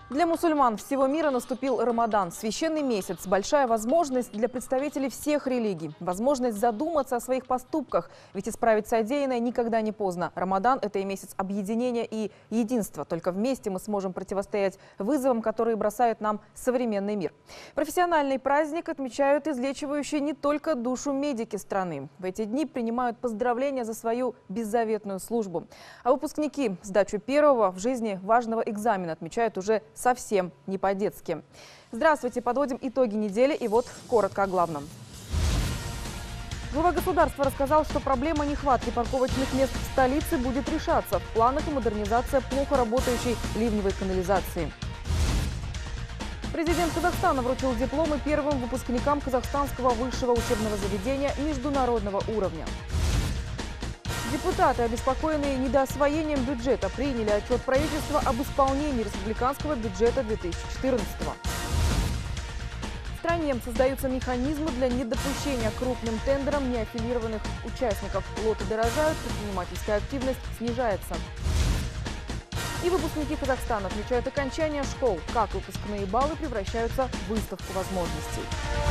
Для мусульман всего мира наступил Рамадан. Священный месяц – большая возможность для представителей всех религий. Возможность задуматься о своих поступках. Ведь исправить содеянное никогда не поздно. Рамадан – это и месяц объединения и единства. Только вместе мы сможем противостоять вызовам, которые бросает нам современный мир. Профессиональный праздник отмечают излечивающие не только душу медики страны. В эти дни принимают поздравления за свою беззаветную службу. А выпускники сдачу первого в жизни важного экзамена отмечают уже совсем не по-детски. Здравствуйте, подводим итоги недели и вот коротко о главном. Глава государства рассказал, что проблема нехватки парковочных мест в столице будет решаться. В планах и модернизация плохо работающей ливневой канализации. Президент Казахстана вручил дипломы первым выпускникам казахстанского высшего учебного заведения международного уровня. Депутаты, обеспокоенные недоосвоением бюджета, приняли отчет правительства об исполнении республиканского бюджета 2014 года. В стране создаются механизмы для недопущения крупным тендерам неаффилированных участников. Лоты дорожают, предпринимательская активность снижается. И выпускники Казахстана отмечают окончание школ. Как выпускные баллы превращаются в выставку возможностей.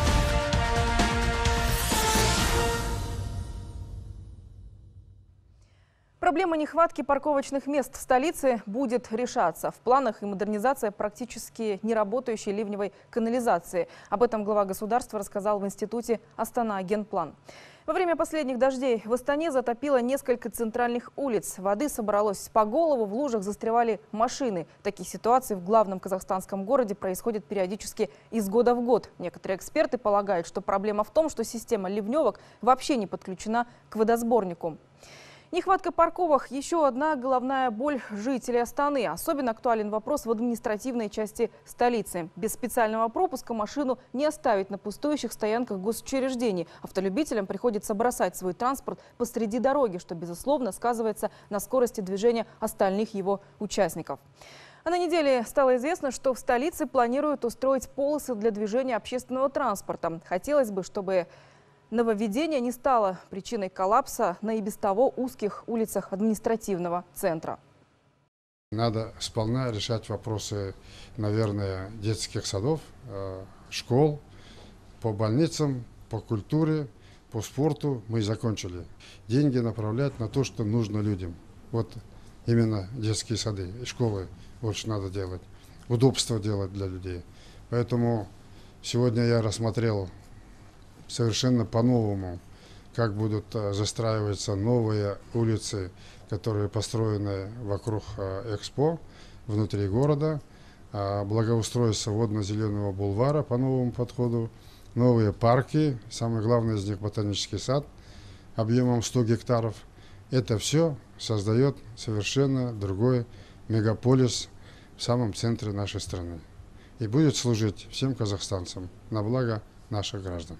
Проблема нехватки парковочных мест в столице будет решаться. В планах и модернизация практически неработающей ливневой канализации. Об этом глава государства рассказал в институте Астана Генплан. Во время последних дождей в Астане затопило несколько центральных улиц. Воды собралось по голову, в лужах застревали машины. Такие ситуации в главном казахстанском городе происходят периодически из года в год. Некоторые эксперты полагают, что проблема в том, что система ливневок вообще не подключена к водосборнику. Нехватка парковок – еще одна головная боль жителей Астаны. Особенно актуален вопрос в административной части столицы. Без специального пропуска машину не оставить на пустующих стоянках госучреждений. Автолюбителям приходится бросать свой транспорт посреди дороги, что, безусловно, сказывается на скорости движения остальных его участников. А на неделе стало известно, что в столице планируют устроить полосы для движения общественного транспорта. Хотелось бы, чтобы нововведение не стало причиной коллапса на и без того узких улицах административного центра. Надо сполна решать вопросы, наверное, детских садов, школ, по больницам, по культуре, по спорту мы закончили. Деньги направлять на то, что нужно людям. Вот именно детские сады и школы больше надо делать. Удобство делать для людей. Поэтому сегодня я рассмотрел совершенно по-новому, как будут застраиваться новые улицы, которые построены вокруг Экспо, внутри города, благоустройство водно-зеленого бульвара по новому подходу, новые парки, самый главный из них ботанический сад объемом 100 гектаров. Это все создает совершенно другой мегаполис в самом центре нашей страны и будет служить всем казахстанцам на благо наших граждан.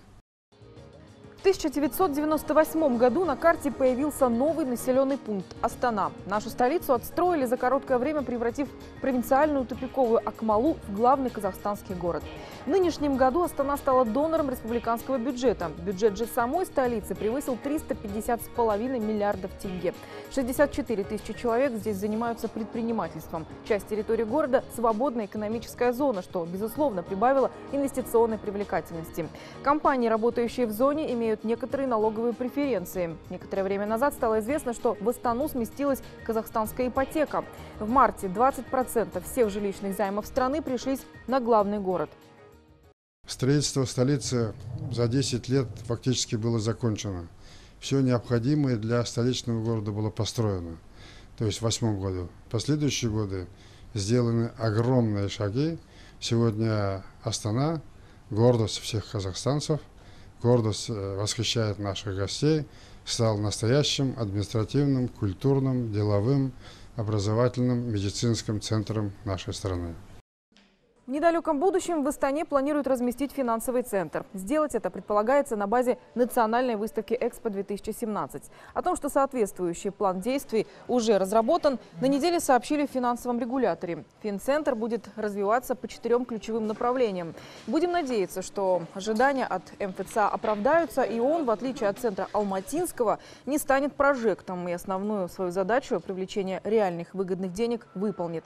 В 1998 году на карте появился новый населенный пункт – Астана. Нашу столицу отстроили за короткое время, превратив провинциальную тупиковую Акмалу в главный казахстанский город. В нынешнем году Астана стала донором республиканского бюджета. Бюджет же самой столицы превысил 350,5 миллиардов тенге. 64 тысячи человек здесь занимаются предпринимательством. Часть территории города – свободная экономическая зона, что, безусловно, прибавило инвестиционной привлекательности. Компании, работающие в зоне, имеют некоторые налоговые преференции. Некоторое время назад стало известно, что в Астану сместилась казахстанская ипотека. В марте 20% всех жилищных займов страны пришлись на главный город. Строительство столицы за 10 лет фактически было закончено. Все необходимое для столичного города было построено. То есть в 2008 году. В последующие годы сделаны огромные шаги. Сегодня Астана – гордость всех казахстанцев. Гордость восхищает наших гостей, стал настоящим административным, культурным, деловым, образовательным, медицинским центром нашей страны. В недалеком будущем в Астане планируют разместить финансовый центр. Сделать это предполагается на базе национальной выставки «Экспо-2017». О том, что соответствующий план действий уже разработан, на неделе сообщили в финансовом регуляторе. Финцентр будет развиваться по 4 ключевым направлениям. Будем надеяться, что ожидания от МФЦ оправдаются, и он, в отличие от центра Алматинского, не станет прожектом и основную свою задачу привлечения реальных выгодных денег выполнит.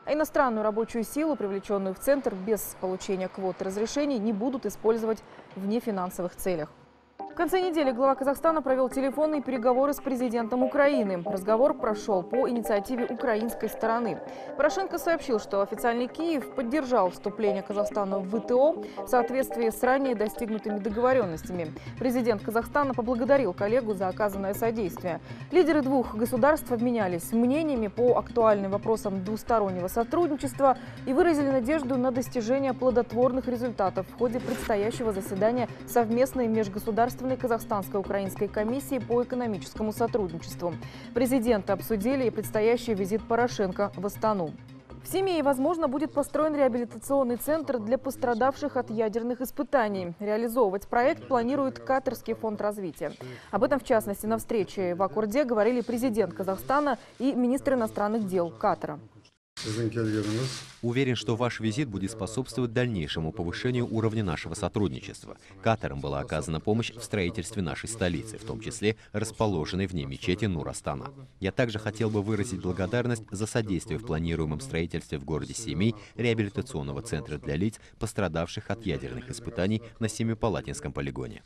А иностранную рабочую силу, привлеченную в центр без получения квот и разрешений, не будут использовать в нефинансовых целях. В конце недели глава Казахстана провел телефонные переговоры с президентом Украины. Разговор прошел по инициативе украинской стороны. Порошенко сообщил, что официальный Киев поддержал вступление Казахстана в ВТО в соответствии с ранее достигнутыми договоренностями. Президент Казахстана поблагодарил коллегу за оказанное содействие. Лидеры двух государств обменялись мнениями по актуальным вопросам двустороннего сотрудничества и выразили надежду на достижение плодотворных результатов в ходе предстоящего заседания совместной межгосударственной Казахстанско-украинской комиссии по экономическому сотрудничеству. Президенты обсудили и предстоящий визит Порошенко в Астану. В Семее, возможно, будет построен реабилитационный центр для пострадавших от ядерных испытаний. Реализовывать проект планирует Катарский фонд развития. Об этом, в частности, на встрече в Аккорде говорили президент Казахстана и министр иностранных дел Катара. Уверен, что ваш визит будет способствовать дальнейшему повышению уровня нашего сотрудничества. Катаром была оказана помощь в строительстве нашей столицы, в том числе расположенной в ней мечети Нур-Астана. Я также хотел бы выразить благодарность за содействие в планируемом строительстве в городе Семей реабилитационного центра для лиц, пострадавших от ядерных испытаний на Семипалатинском полигоне.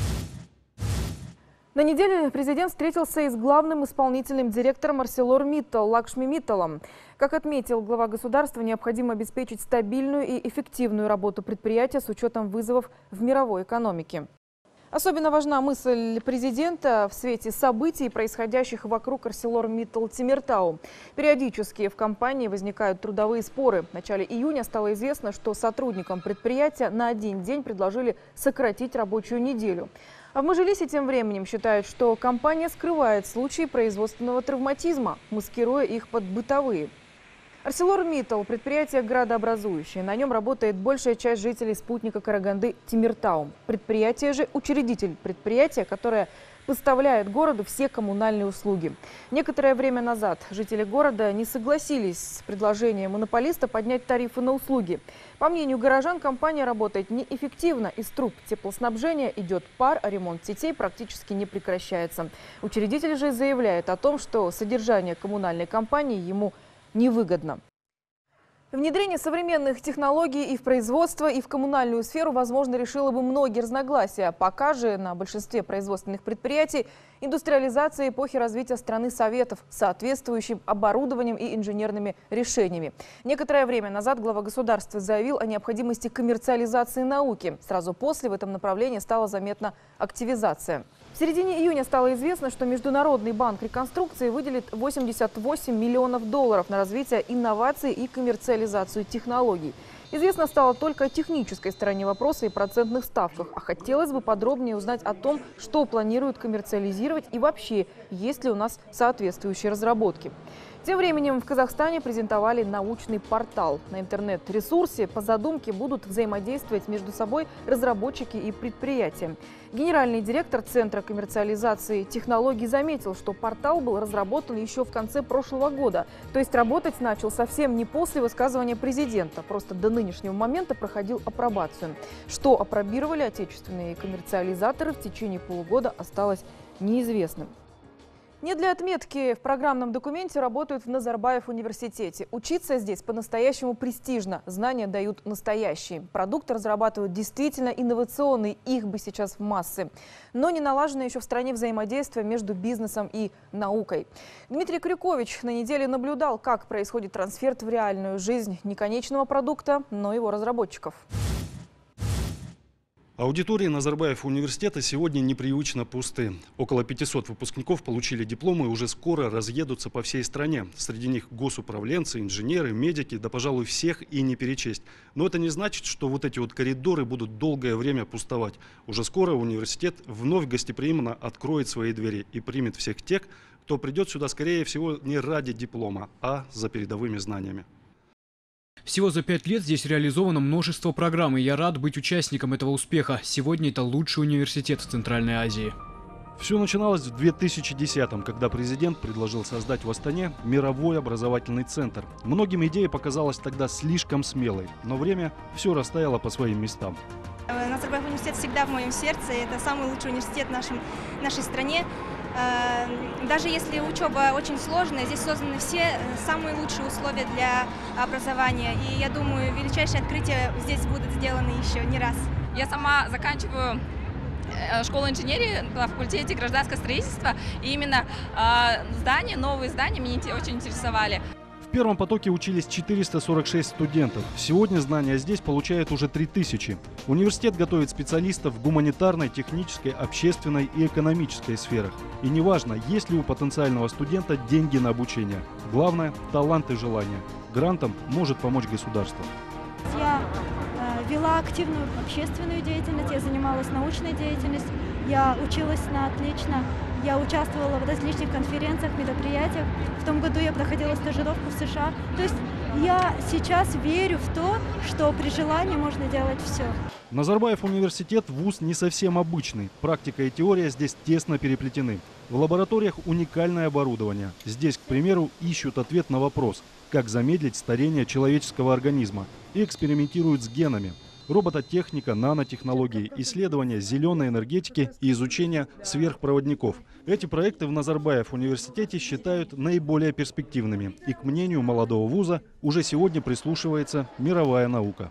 На неделе президент встретился и с главным исполнительным директором ArcelorMittal Лакшми Митталом. Как отметил глава государства, необходимо обеспечить стабильную и эффективную работу предприятия с учетом вызовов в мировой экономике. Особенно важна мысль президента в свете событий, происходящих вокруг ArcelorMittal Тимиртау. Периодически в компании возникают трудовые споры. В начале июня стало известно, что сотрудникам предприятия на один день предложили сократить рабочую неделю. А в Мажилисе тем временем считают, что компания скрывает случаи производственного травматизма, маскируя их под бытовые. ArcelorMittal – предприятие градообразующее. На нем работает большая часть жителей спутника Караганды Тимиртау. Предприятие же – учредитель предприятия, которое поставляет городу все коммунальные услуги. Некоторое время назад жители города не согласились с предложением монополиста поднять тарифы на услуги. По мнению горожан, компания работает неэффективно. Из труб теплоснабжения идет пар, а ремонт сетей практически не прекращается. Учредитель же заявляет о том, что содержание коммунальной компании ему невыгодно. Внедрение современных технологий и в производство, и в коммунальную сферу, возможно, решило бы многие разногласия. Пока же на большинстве производственных предприятий индустриализация эпохи развития страны Советов с соответствующим оборудованием и инженерными решениями. Некоторое время назад глава государства заявил о необходимости коммерциализации науки. Сразу после в этом направлении стала заметна активизация. В середине июня стало известно, что Международный банк реконструкции выделит $88 миллионов на развитие инноваций и коммерциализацию технологий. Известно стало только о технической стороне вопроса и процентных ставках. А хотелось бы подробнее узнать о том, что планируют коммерциализировать и вообще, есть ли у нас соответствующие разработки. Тем временем в Казахстане презентовали научный портал. На интернет-ресурсе по задумке будут взаимодействовать между собой разработчики и предприятия. Генеральный директор Центра коммерциализации технологий заметил, что портал был разработан еще в конце прошлого года. То есть работать начал совсем не после высказывания президента. Просто до нынешнего момента проходил апробацию. Что апробировали отечественные коммерциализаторы в течение полугода, осталось неизвестным. Не для отметки в программном документе работают в Назарбаев университете. Учиться здесь по-настоящему престижно. Знания дают настоящие. Продукты разрабатывают действительно инновационные. Их бы сейчас в массы. Но не налажено еще в стране взаимодействие между бизнесом и наукой. Дмитрий Крюкович на неделе наблюдал, как происходит трансфер в реальную жизнь не конечного продукта, но его разработчиков. Аудитории Назарбаев университета сегодня непривычно пусты. Около 500 выпускников получили дипломы и уже скоро разъедутся по всей стране. Среди них госуправленцы, инженеры, медики, да, пожалуй, всех и не перечесть. Но это не значит, что вот эти вот коридоры будут долгое время пустовать. Уже скоро университет вновь гостеприимно откроет свои двери и примет всех тех, кто придет сюда, скорее всего, не ради диплома, а за передовыми знаниями. Всего за 5 лет здесь реализовано множество программ, и я рад быть участником этого успеха. Сегодня это лучший университет в Центральной Азии. Все начиналось в 2010-м, когда президент предложил создать в Астане мировой образовательный центр. Многим идея показалась тогда слишком смелой, но время все расставило по своим местам. Назарбаев университет всегда в моем сердце. Это самый лучший университет в нашей стране. Даже если учеба очень сложная, здесь созданы все самые лучшие условия для образования. И я думаю, величайшие открытия здесь будут сделаны еще не раз. Я сама заканчиваю школу инженерии на факультете гражданского строительства. И именно новые здания меня очень интересовали. В первом потоке учились 446 студентов. Сегодня знания здесь получают уже 3000. Университет готовит специалистов в гуманитарной, технической, общественной и экономической сферах. И неважно, есть ли у потенциального студента деньги на обучение. Главное – талант и желание. Грантом может помочь государство. Я вела активную общественную деятельность, я занималась научной деятельностью, я училась на отлично, я участвовала в различных конференциях, мероприятиях. В том году я проходила стажировку в США. То есть я сейчас верю в то, что при желании можно делать все. Назарбаев университет – вуз не совсем обычный. Практика и теория здесь тесно переплетены. В лабораториях уникальное оборудование. Здесь, к примеру, ищут ответ на вопрос, как замедлить старение человеческого организма, и экспериментируют с генами. Робототехника, нанотехнологии, исследования зеленой энергетики и изучение сверхпроводников. Эти проекты в Назарбаев университете считают наиболее перспективными. И к мнению молодого вуза уже сегодня прислушивается мировая наука.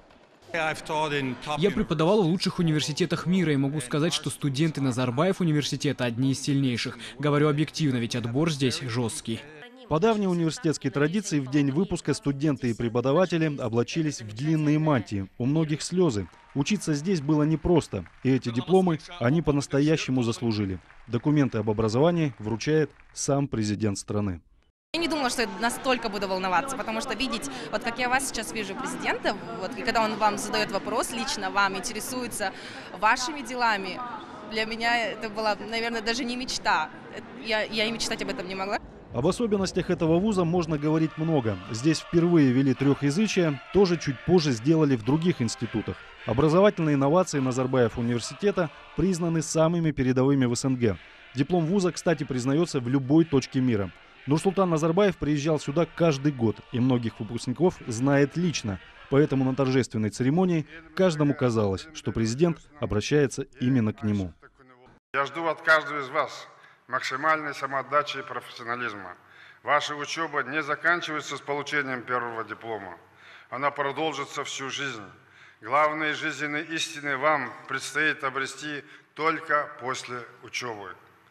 Я преподавал в лучших университетах мира и могу сказать, что студенты Назарбаев университета одни из сильнейших. Говорю объективно, ведь отбор здесь жесткий. По давней университетской традиции в день выпуска студенты и преподаватели облачились в длинные мантии. У многих слезы. Учиться здесь было непросто. И эти дипломы они по-настоящему заслужили. Документы об образовании вручает сам президент страны. Я не думала, что я настолько буду волноваться, потому что видеть, вот как я вас сейчас вижу, президента, вот, и когда он вам задает вопрос, лично вам интересуется вашими делами, для меня это была, наверное, даже не мечта. Я и мечтать об этом не могла. Об особенностях этого вуза можно говорить много. Здесь впервые ввели трехязычие, тоже чуть позже сделали в других институтах. Образовательные инновации Назарбаев университета признаны самыми передовыми в СНГ. Диплом вуза, кстати, признается в любой точке мира. Нурсултан Назарбаев приезжал сюда каждый год и многих выпускников знает лично. Поэтому на торжественной церемонии каждому казалось, что президент обращается именно к нему. Я жду от каждого из вас максимальной самоотдачи и профессионализма. Ваша учеба не заканчивается с получением первого диплома. Она продолжится всю жизнь. Главные жизненные истины вам предстоит обрести только после учебы.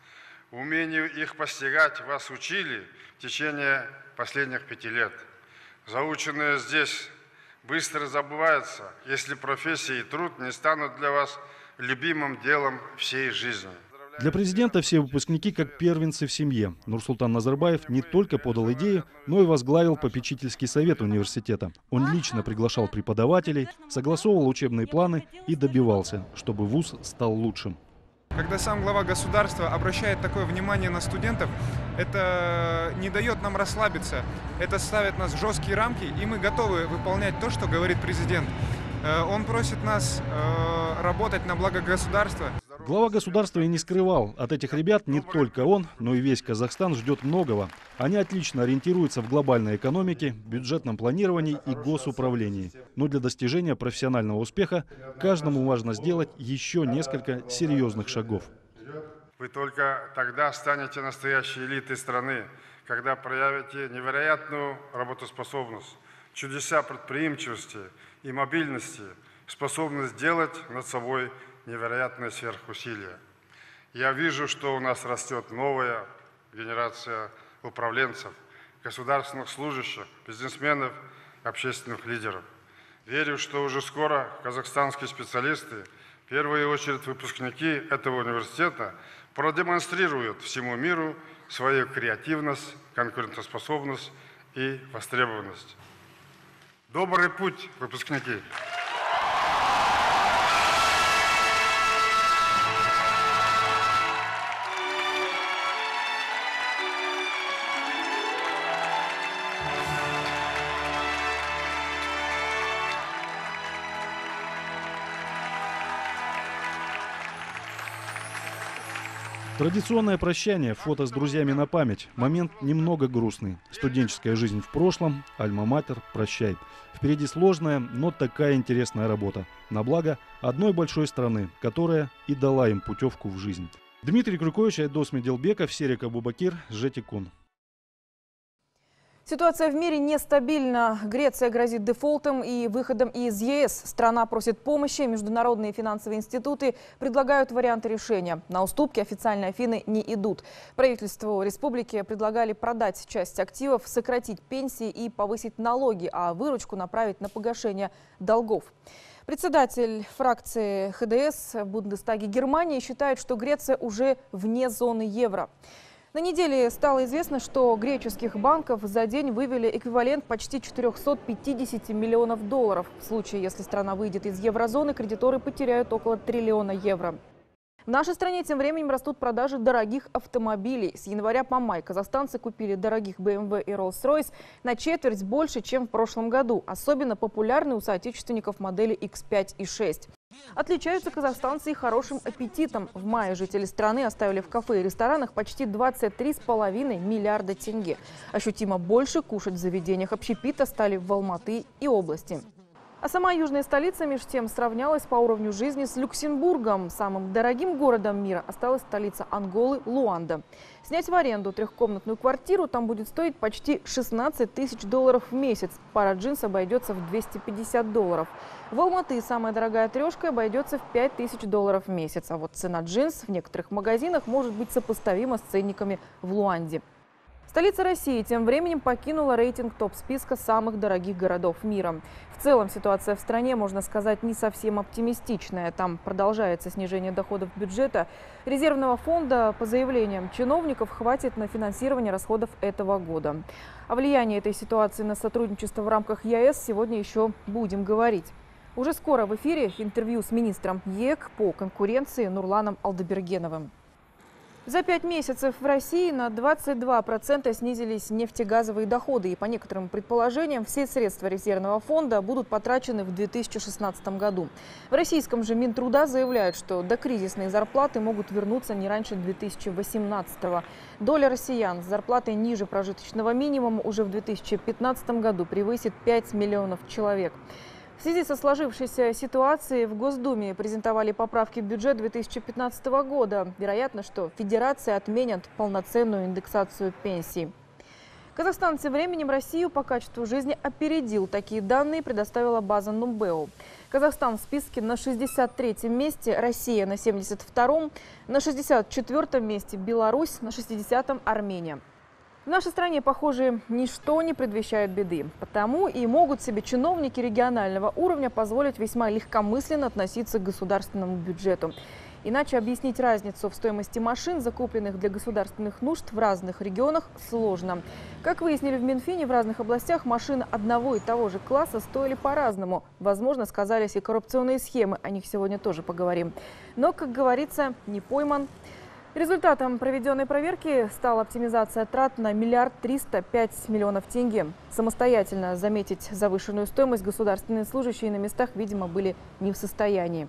Умению их постигать вас учили в течение последних 5 лет. Заученное здесь быстро забывается, если профессия и труд не станут для вас любимым делом всей жизни. Для президента все выпускники как первенцы в семье. Нурсултан Назарбаев не только подал идею, но и возглавил попечительский совет университета. Он лично приглашал преподавателей, согласовывал учебные планы и добивался, чтобы вуз стал лучшим. Когда сам глава государства обращает такое внимание на студентов, это не дает нам расслабиться. Это ставит нас в жесткие рамки, и мы готовы выполнять то, что говорит президент. Он просит нас работать на благо государства. Глава государства и не скрывал. От этих ребят не только он, но и весь Казахстан ждет многого. Они отлично ориентируются в глобальной экономике, бюджетном планировании и госуправлении. Но для достижения профессионального успеха каждому важно сделать еще несколько серьезных шагов. Вы только тогда станете настоящей элитой страны, когда проявите невероятную работоспособность, чудеса предприимчивости и мобильности, способность делать над собой невероятное сверхусилие. Я вижу, что у нас растет новая генерация управленцев, государственных служащих, бизнесменов, общественных лидеров. Верю, что уже скоро казахстанские специалисты, в первую очередь выпускники этого университета, продемонстрируют всему миру свою креативность, конкурентоспособность и востребованность. Добрый путь, выпускники! Традиционное прощание, фото с друзьями на память. Момент немного грустный. Студенческая жизнь в прошлом, альма-матер, прощай. Впереди сложная, но такая интересная работа. На благо одной большой страны, которая и дала им путевку в жизнь. Дмитрий Крюкович, Айдос Меделбеков, Серик Абубакир, Жетикун. Ситуация в мире нестабильна. Греция грозит дефолтом и выходом из ЕС. Страна просит помощи. Международные финансовые институты предлагают варианты решения. На уступки официальные Афины не идут. Правительству республики предлагали продать часть активов, сократить пенсии и повысить налоги, а выручку направить на погашение долгов. Председатель фракции ХДС в Бундестаге Германии считает, что Греция уже вне зоны евро. На неделе стало известно, что греческих банков за день вывели эквивалент почти 450 миллионов долларов. В случае, если страна выйдет из еврозоны, кредиторы потеряют около триллиона евро. В нашей стране тем временем растут продажи дорогих автомобилей. С января по май казахстанцы купили дорогих BMW и Rolls-Royce на четверть больше, чем в прошлом году. Особенно популярны у соотечественников модели X5 и 6. Отличаются казахстанцы и хорошим аппетитом. В мае жители страны оставили в кафе и ресторанах почти 23,5 миллиарда тенге. Ощутимо больше кушать в заведениях общепита стали в Алматы и области. А сама южная столица меж тем сравнялась по уровню жизни с Люксембургом. Самым дорогим городом мира осталась столица Анголы – Луанда. Снять в аренду трехкомнатную квартиру там будет стоить почти 16 тысяч долларов в месяц. Пара джинс обойдется в 250 долларов. В Алматы самая дорогая трешка обойдется в 5 тысяч долларов в месяц. А вот цена джинс в некоторых магазинах может быть сопоставима с ценниками в Луанде. Столица России тем временем покинула рейтинг топ-списка самых дорогих городов мира. В целом ситуация в стране, можно сказать, не совсем оптимистичная. Там продолжается снижение доходов бюджета. Резервного фонда, по заявлениям чиновников, хватит на финансирование расходов этого года. О влиянии этой ситуации на сотрудничество в рамках ЕС сегодня еще будем говорить. Уже скоро в эфире интервью с министром ЕК по конкуренции Нурланом Алдабергеновым. За 5 месяцев в России на 22% снизились нефтегазовые доходы. И по некоторым предположениям, все средства резервного фонда будут потрачены в 2016 году. В российском же Минтруда заявляют, что докризисные зарплаты могут вернуться не раньше 2018-го. Доля россиян с зарплатой ниже прожиточного минимума уже в 2015 году превысит 5 миллионов человек. В связи со сложившейся ситуацией в Госдуме презентовали поправки в бюджет 2015 года. Вероятно, что Федерация отменит полноценную индексацию пенсий. Казахстан тем временем Россию по качеству жизни опередил. Такие данные предоставила база Numbeo. Казахстан в списке на 63-м месте, Россия на 72-м, на 64-м месте Беларусь, на 60-м Армения. В нашей стране, похоже, ничто не предвещает беды. Потому и могут себе чиновники регионального уровня позволить весьма легкомысленно относиться к государственному бюджету. Иначе объяснить разницу в стоимости машин, закупленных для государственных нужд в разных регионах, сложно. Как выяснили в Минфине, в разных областях машины одного и того же класса стоили по-разному. Возможно, сказались и коррупционные схемы, о них сегодня тоже поговорим. Но, как говорится, не пойман. Результатом проведенной проверки стала оптимизация трат на 1 305 миллионов тенге. Самостоятельно заметить завышенную стоимость государственные служащие на местах, видимо, были не в состоянии.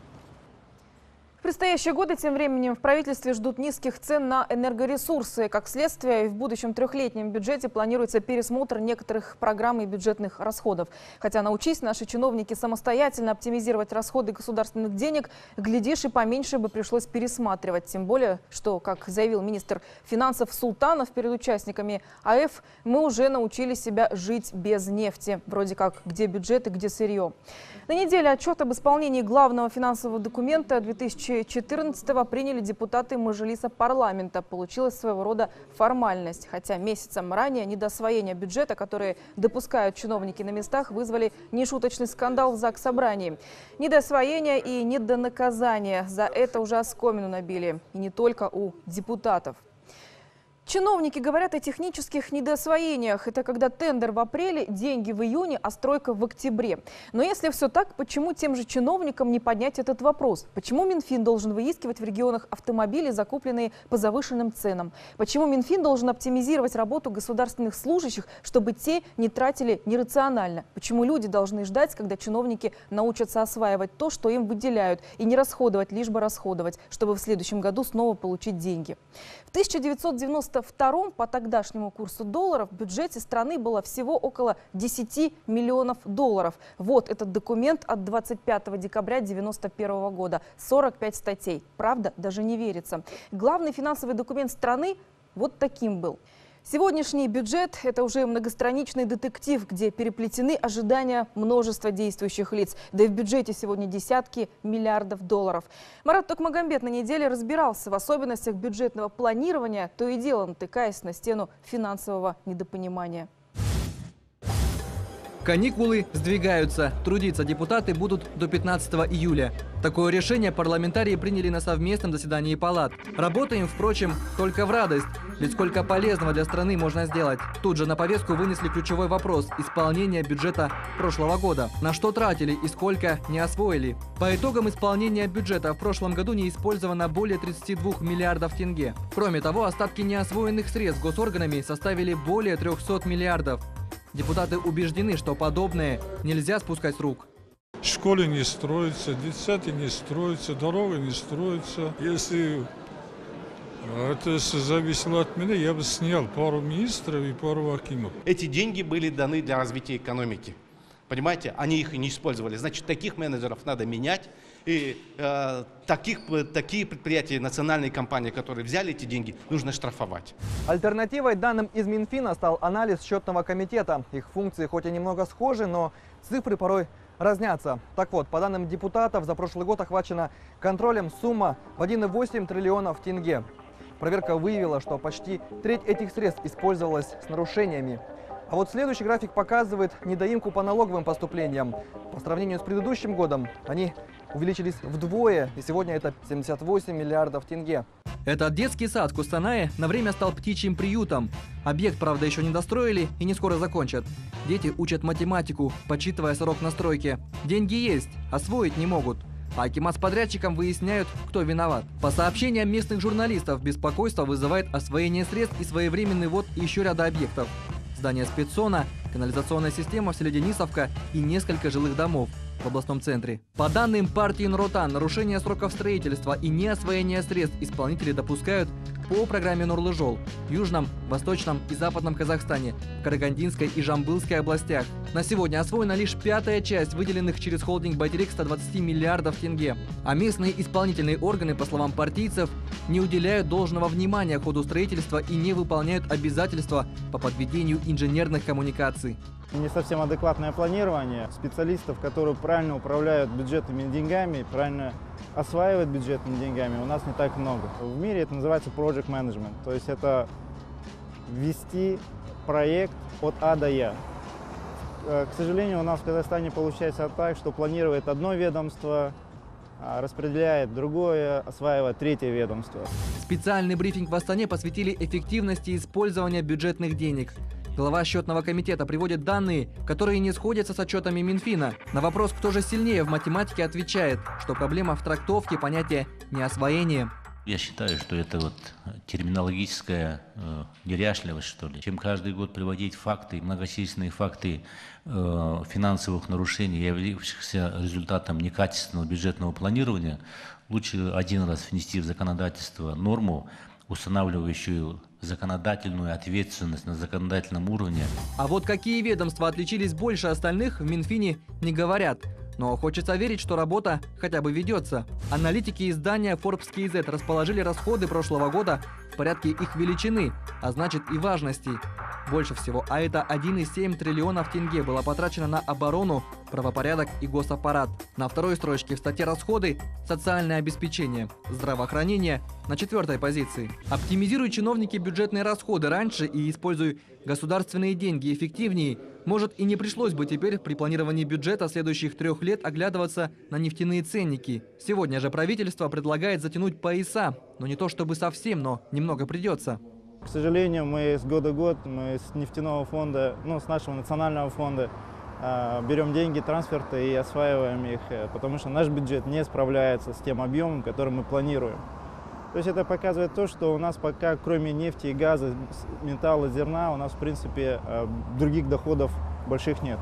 В предстоящие годы тем временем в правительстве ждут низких цен на энергоресурсы. Как следствие, в будущем трехлетнем бюджете планируется пересмотр некоторых программ и бюджетных расходов. Хотя научись наши чиновники самостоятельно оптимизировать расходы государственных денег, глядишь, и поменьше бы пришлось пересматривать. Тем более, что, как заявил министр финансов Султанов перед участниками АЭФ, мы уже научились себя жить без нефти. Вроде как, где бюджет и где сырье. На неделе отчет об исполнении главного финансового документа 2014-го приняли депутаты Мажилиса парламента. Получилась своего рода формальность. Хотя месяцем ранее недоосвоение бюджета, которые допускают чиновники на местах, вызвали нешуточный скандал в Заксобрании. Недоосвоение и недонаказание. За это уже оскомину набили. И не только у депутатов. Чиновники говорят о технических недоосвоениях. Это когда тендер в апреле, деньги в июне, а стройка в октябре. Но если все так, почему тем же чиновникам не поднять этот вопрос? Почему Минфин должен выискивать в регионах автомобили, закупленные по завышенным ценам? Почему Минфин должен оптимизировать работу государственных служащих, чтобы те не тратили нерационально? Почему люди должны ждать, когда чиновники научатся осваивать то, что им выделяют, и не расходовать, лишь бы расходовать, чтобы в следующем году снова получить деньги? В 1990 92-м по тогдашнему курсу доллара в бюджете страны было всего около 10 миллионов долларов. Вот этот документ от 25 декабря 1991 года. 45 статей. Правда, даже не верится. Главный финансовый документ страны вот таким был. Сегодняшний бюджет – это уже многостраничный детектив, где переплетены ожидания множества действующих лиц. Да и в бюджете сегодня десятки миллиардов долларов. Марат Токмагамбет на неделе разбирался в особенностях бюджетного планирования, то и дело натыкаясь на стену финансового недопонимания. Каникулы сдвигаются. Трудиться депутаты будут до 15 июля. Такое решение парламентарии приняли на совместном заседании палат. Работаем, впрочем, только в радость. Ведь сколько полезного для страны можно сделать. Тут же на повестку вынесли ключевой вопрос – исполнения бюджета прошлого года. На что тратили и сколько не освоили. По итогам исполнения бюджета в прошлом году не использовано более 32 миллиардов тенге. Кроме того, остатки неосвоенных средств госорганами составили более 300 миллиардов. Депутаты убеждены, что подобное нельзя спускать с рук. Школы не строятся, детсады не строятся, дороги не строятся. Если это зависело от меня, я бы снял пару министров и пару акимов. Эти деньги были даны для развития экономики. Понимаете, они их и не использовали. Значит, таких менеджеров надо менять. И такие предприятия, национальные компании, которые взяли эти деньги, нужно штрафовать. Альтернативой данным из Минфина стал анализ счетного комитета. Их функции хоть и немного схожи, но цифры порой разнятся. Так вот, по данным депутатов, за прошлый год охвачена контролем сумма в 1,8 триллионов тенге. Проверка выявила, что почти треть этих средств использовалась с нарушениями. А вот следующий график показывает недоимку по налоговым поступлениям. По сравнению с предыдущим годом они увеличились вдвое, и сегодня это 78 миллиардов тенге. Этот детский сад в Кустанае на время стал птичьим приютом. Объект, правда, еще не достроили и не скоро закончат. Дети учат математику, подсчитывая срок настройки. Деньги есть, освоить не могут. А акимат с подрядчиком выясняют, кто виноват. По сообщениям местных журналистов, беспокойство вызывает освоение средств и своевременный ввод еще ряда объектов. Здание спецсона, канализационная система в селе Денисовка и несколько жилых домов в областном центре. По данным партии Нур-Отан, нарушение сроков строительства и неосвоение средств исполнители допускают по программе Нурлы-Жол в Южном, Восточном и Западном Казахстане, в Карагандинской и Жамбылской областях. На сегодня освоена лишь пятая часть выделенных через холдинг «Байтерек» 120 миллиардов тенге. А местные исполнительные органы, по словам партийцев, не уделяют должного внимания ходу строительства и не выполняют обязательства по подведению инженерных коммуникаций. Не совсем адекватное планирование. Специалистов, которые правильно управляют бюджетными деньгами, правильно осваивают бюджетными деньгами, у нас не так много. В мире это называется project management, то есть это вести проект от А до Я. К сожалению, у нас в Казахстане получается так, что планирует одно ведомство, распределяет другое, осваивает третье ведомство. Специальный брифинг в Астане посвятили эффективности использования бюджетных денег. Глава счетного комитета приводит данные, которые не сходятся с отчетами Минфина. На вопрос, кто же сильнее в математике, отвечает, что проблема в трактовке понятия неосвоения. Я считаю, что это вот терминологическая неряшливость, что ли. Чем каждый год приводить факты, многочисленные факты финансовых нарушений, являющихся результатом некачественного бюджетного планирования, лучше один раз внести в законодательство норму, устанавливающую законодательную ответственность на законодательном уровне. А вот какие ведомства отличились больше остальных, в Минфине не говорят. Но хочется верить, что работа хотя бы ведется. Аналитики издания Forbes KZ расположили расходы прошлого года в порядке их величины, а значит и важности. Больше всего, а это 1,7 триллионов тенге, было потрачено на оборону, правопорядок и госаппарат. На второй строчке в статье расходы – социальное обеспечение, здравоохранение на 4-й позиции. Оптимизируя чиновники бюджетные расходы раньше и используя государственные деньги эффективнее, может и не пришлось бы теперь при планировании бюджета следующих 3 лет оглядываться на нефтяные ценники. Сегодня же правительство предлагает затянуть пояса, но не то чтобы совсем, но немного придется. К сожалению, мы с года в год, мы с нефтяного фонда, с нашего национального фонда берем деньги, трансферты и осваиваем их, потому что наш бюджет не справляется с тем объемом, который мы планируем. То есть это показывает то, что у нас пока, кроме нефти и газа, металла, зерна, у нас в принципе других доходов больших нет.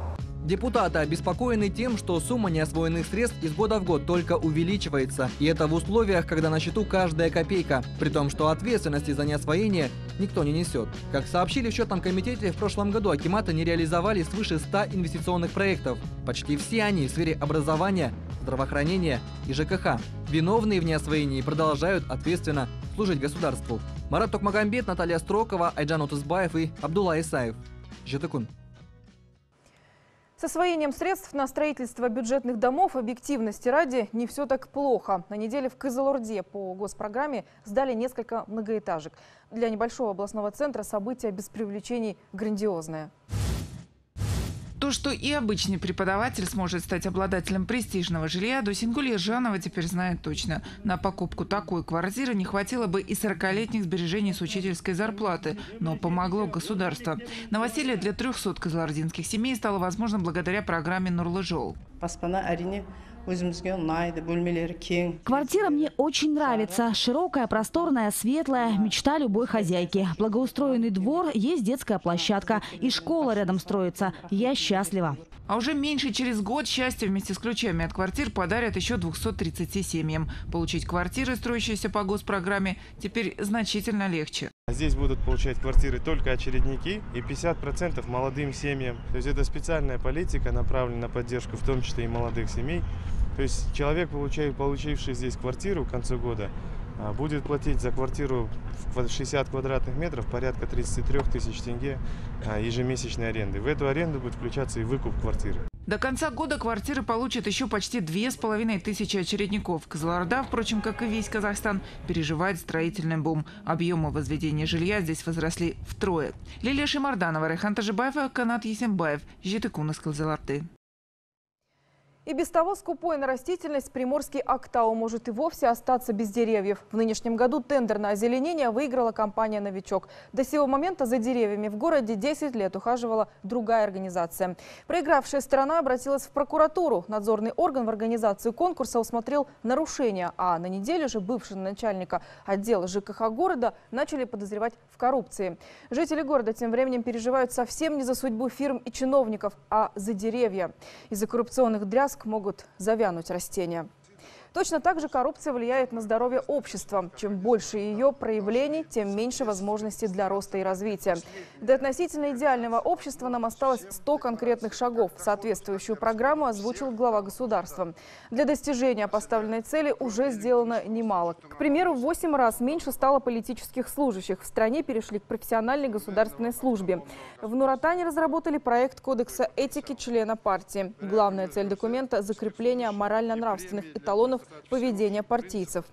Депутаты обеспокоены тем, что сумма неосвоенных средств из года в год только увеличивается. И это в условиях, когда на счету каждая копейка. При том, что ответственности за неосвоение никто не несет. Как сообщили в счетном комитете, в прошлом году акиматы не реализовали свыше 100 инвестиционных проектов. Почти все они в сфере образования, здравоохранения и ЖКХ. Виновные в неосвоении продолжают ответственно служить государству. Марат Токмагамбет, Наталья Строкова, Айджан Утызбаев и Абдулла Исаев. Жетыкун. С освоением средств на строительство бюджетных домов, объективности ради, не все так плохо. На неделе в Кызылорде по госпрограмме сдали несколько многоэтажек. Для небольшого областного центра событие без привлечений грандиозное. То, что и обычный преподаватель сможет стать обладателем престижного жилья, Досингуль Ержанова теперь знает точно. На покупку такой квартиры не хватило бы и 40-летних сбережений с учительской зарплаты, но помогло государство. Новоселье для 300 кызылординских семей стало возможным благодаря программе «Нурлы жол». Квартира мне очень нравится. Широкая, просторная, светлая. Мечта любой хозяйки. Благоустроенный двор, есть детская площадка. И школа рядом строится. Я счастлива. А уже меньше через год счастье вместе с ключами от квартир подарят еще 230 семьям. Получить квартиры, строящиеся по госпрограмме, теперь значительно легче. Здесь будут получать квартиры только очередники и 50% молодым семьям. То есть это специальная политика, направленная на поддержку в том числе и молодых семей. То есть человек, получивший здесь квартиру к концу года, будет платить за квартиру в 60 квадратных метров порядка 33 тысяч тенге ежемесячной аренды. В эту аренду будет включаться и выкуп квартиры. До конца года квартиры получат еще почти 2500 очередников. Кызылорда, впрочем, как и весь Казахстан, переживает строительный бум. Объемы возведения жилья здесь возросли втрое. Лилия Шимарданова, Райхан Тажибаев, Канат Есенбаев. Жетыкун из Кызылорды. И без того скупой на растительность приморский Актау может и вовсе остаться без деревьев. В нынешнем году тендер на озеленение выиграла компания «Новичок». До сего момента за деревьями в городе 10 лет ухаживала другая организация. Проигравшая сторона обратилась в прокуратуру. Надзорный орган в организацию конкурса усмотрел нарушения, а на неделе же бывшего начальника отдела ЖКХ города начали подозревать в коррупции. Жители города тем временем переживают совсем не за судьбу фирм и чиновников, а за деревья. Из-за коррупционных дрязг могут завянуть растения. Точно так же коррупция влияет на здоровье общества. Чем больше ее проявлений, тем меньше возможностей для роста и развития. До относительно идеального общества нам осталось 100 конкретных шагов. Соответствующую программу озвучил глава государства. Для достижения поставленной цели уже сделано немало. К примеру, в 8 раз меньше стало политических служащих. В стране перешли к профессиональной государственной службе. В Нур-Отане разработали проект Кодекса этики члена партии. Главная цель документа – закрепление морально-нравственных эталонов поведения партийцев.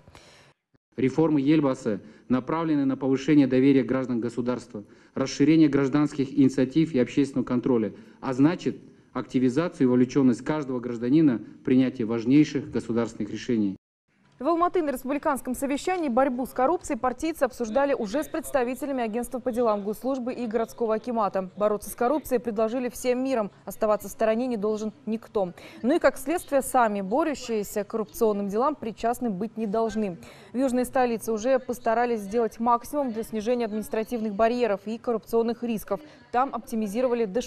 Реформы Ельбасы направлены на повышение доверия граждан государства, расширение гражданских инициатив и общественного контроля, а значит, активизацию и вовлеченность каждого гражданина в принятие важнейших государственных решений. В Алматы на республиканском совещании борьбу с коррупцией партийцы обсуждали уже с представителями агентства по делам госслужбы и городского акимата. Бороться с коррупцией предложили всем миром. Оставаться в стороне не должен никто. Ну и как следствие, сами борющиеся к коррупционным делам причастны быть не должны. В южной столице уже постарались сделать максимум для снижения административных барьеров и коррупционных рисков. Там оптимизировали до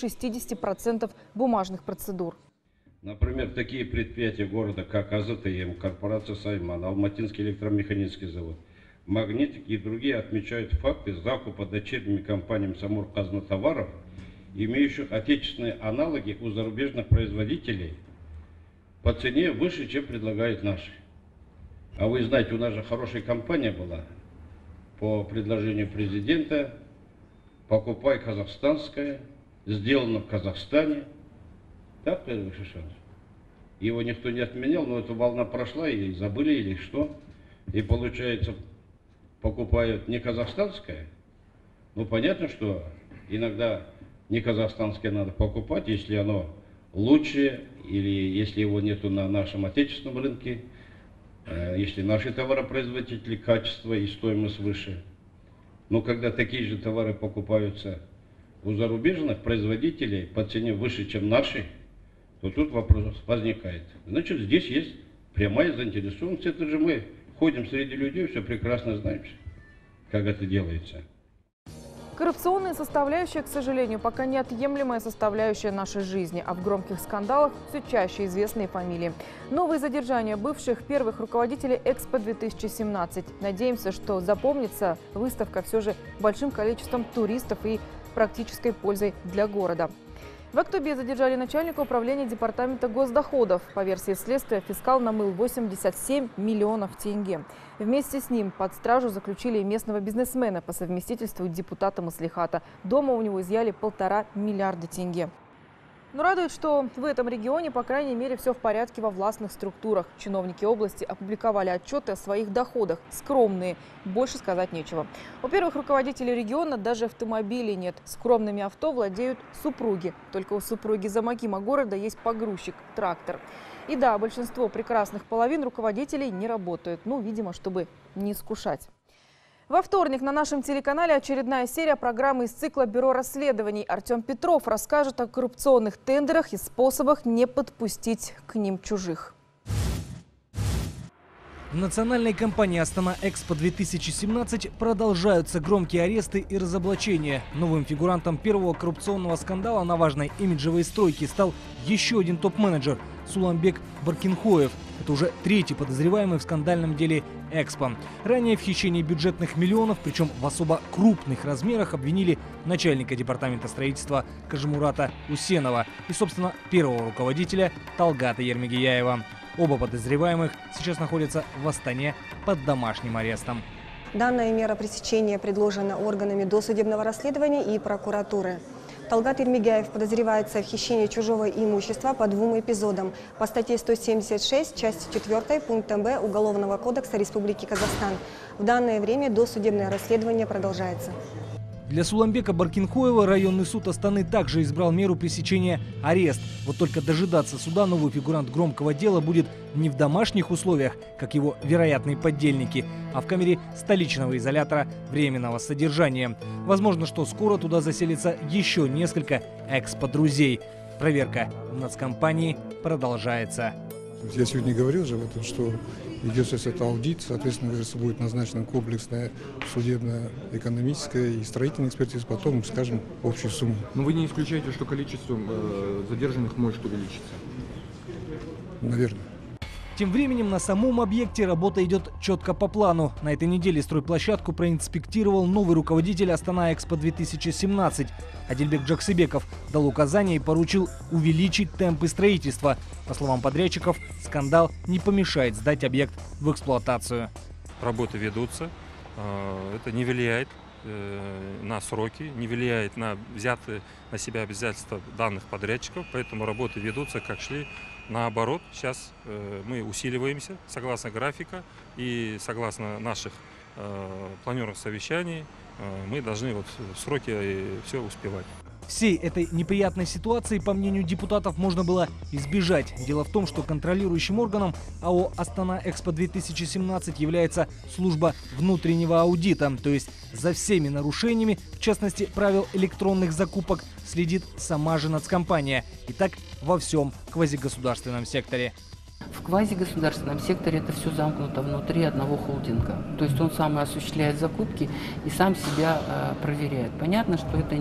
60% бумажных процедур. Например, такие предприятия города, как АЗТМ, корпорация Сайман, Алматинский электромеханический завод, Магнитик и другие отмечают факты закупа дочерними компаниями Самұрық-Қазына имеющих отечественные аналоги у зарубежных производителей по цене выше, чем предлагают наши. А вы знаете, у нас же хорошая компания была по предложению президента: покупай казахстанское, сделано в Казахстане. Так, Шишан? Его никто не отменял, но эта волна прошла, и забыли или что. И получается, покупают не казахстанское. Ну, понятно, что иногда не казахстанское надо покупать, если оно лучше, или если его нету на нашем отечественном рынке, если наши товаропроизводители качество и стоимость выше. Но когда такие же товары покупаются у зарубежных производителей по цене выше, чем наши, то тут вопрос возникает. Значит, здесь есть прямая заинтересованность. Это же мы ходим среди людей, все прекрасно знаем, как это делается. Коррупционная составляющая, к сожалению, пока неотъемлемая составляющая нашей жизни, а в громких скандалах все чаще известные фамилии. Новые задержания бывших первых руководителей Экспо-2017. Надеемся, что запомнится выставка все же большим количеством туристов и практической пользой для города. В Актобе задержали начальника управления департамента госдоходов. По версии следствия, фискал намыл 87 миллионов тенге. Вместе с ним под стражу заключили и местного бизнесмена по совместительству депутата Маслихата. Дома у него изъяли 1,5 миллиарда тенге. Но радует, что в этом регионе, по крайней мере, все в порядке во властных структурах. Чиновники области опубликовали отчеты о своих доходах. Скромные. Больше сказать нечего. У первых руководителей региона даже автомобилей нет. Скромными авто владеют супруги. Только у супруги Замакима города есть погрузчик, трактор. И да, большинство прекрасных половин руководителей не работают. Ну, видимо, чтобы не искушать. Во вторник на нашем телеканале очередная серия программы из цикла «Бюро расследований». Артем Петров расскажет о коррупционных тендерах и способах не подпустить к ним чужих. В национальной компании «Астана-Экспо-2017» продолжаются громкие аресты и разоблачения. Новым фигурантом первого коррупционного скандала на важной имиджевой стройке стал еще один топ-менеджер – Суланбек Баркинхоев. Это уже третий подозреваемый в скандальном деле «Экспо». Ранее в хищении бюджетных миллионов, причем в особо крупных размерах, обвинили начальника департамента строительства Кажимурата Усенова и, собственно, первого руководителя Талгата Ермегияева. Оба подозреваемых сейчас находятся в Астане под домашним арестом. Данная мера пресечения предложена органами досудебного расследования и прокуратуры. Талгат Ермегияев подозревается в хищении чужого имущества по 2 эпизодам по статье 176, части 4, пунктам Б Уголовного кодекса Республики Казахстан. В данное время досудебное расследование продолжается. Для Суланбека Баркинхоева районный суд Астаны также избрал меру пресечения – арест. Вот только дожидаться суда новый фигурант громкого дела будет не в домашних условиях, как его вероятные поддельники, а в камере столичного изолятора временного содержания. Возможно, что скоро туда заселится еще несколько экспо-друзей. Проверка в нацкомпании продолжается. Я сегодня говорил же, что идет сейчас это аудит, соответственно, будет назначена комплексная судебно-экономическая и строительная экспертиза, потом мы скажем общую сумму. Но вы не исключаете, что количество задержанных может увеличиться? Наверное. Тем временем на самом объекте работа идет четко по плану. На этой неделе стройплощадку проинспектировал новый руководитель Астана-Экспо-2017. Адильбек Джаксыбеков дал указания и поручил увеличить темпы строительства. По словам подрядчиков, скандал не помешает сдать объект в эксплуатацию. Работы ведутся. Это не влияет на сроки, не влияет на взятые на себя обязательства данных подрядчиков. Поэтому работы ведутся, как шли. Наоборот, сейчас мы усиливаемся согласно графика и согласно наших планерных совещаний мы должны в сроки все успевать. Всей этой неприятной ситуации, по мнению депутатов, можно было избежать. Дело в том, что контролирующим органом АО «Астана-Экспо-2017» является служба внутреннего аудита. То есть за всеми нарушениями, в частности правил электронных закупок, следит сама же нацкомпания. И так во всем квазигосударственном секторе. В квазигосударственном секторе это все замкнуто внутри одного холдинга. То есть он сам осуществляет закупки и сам себя проверяет. Понятно, что это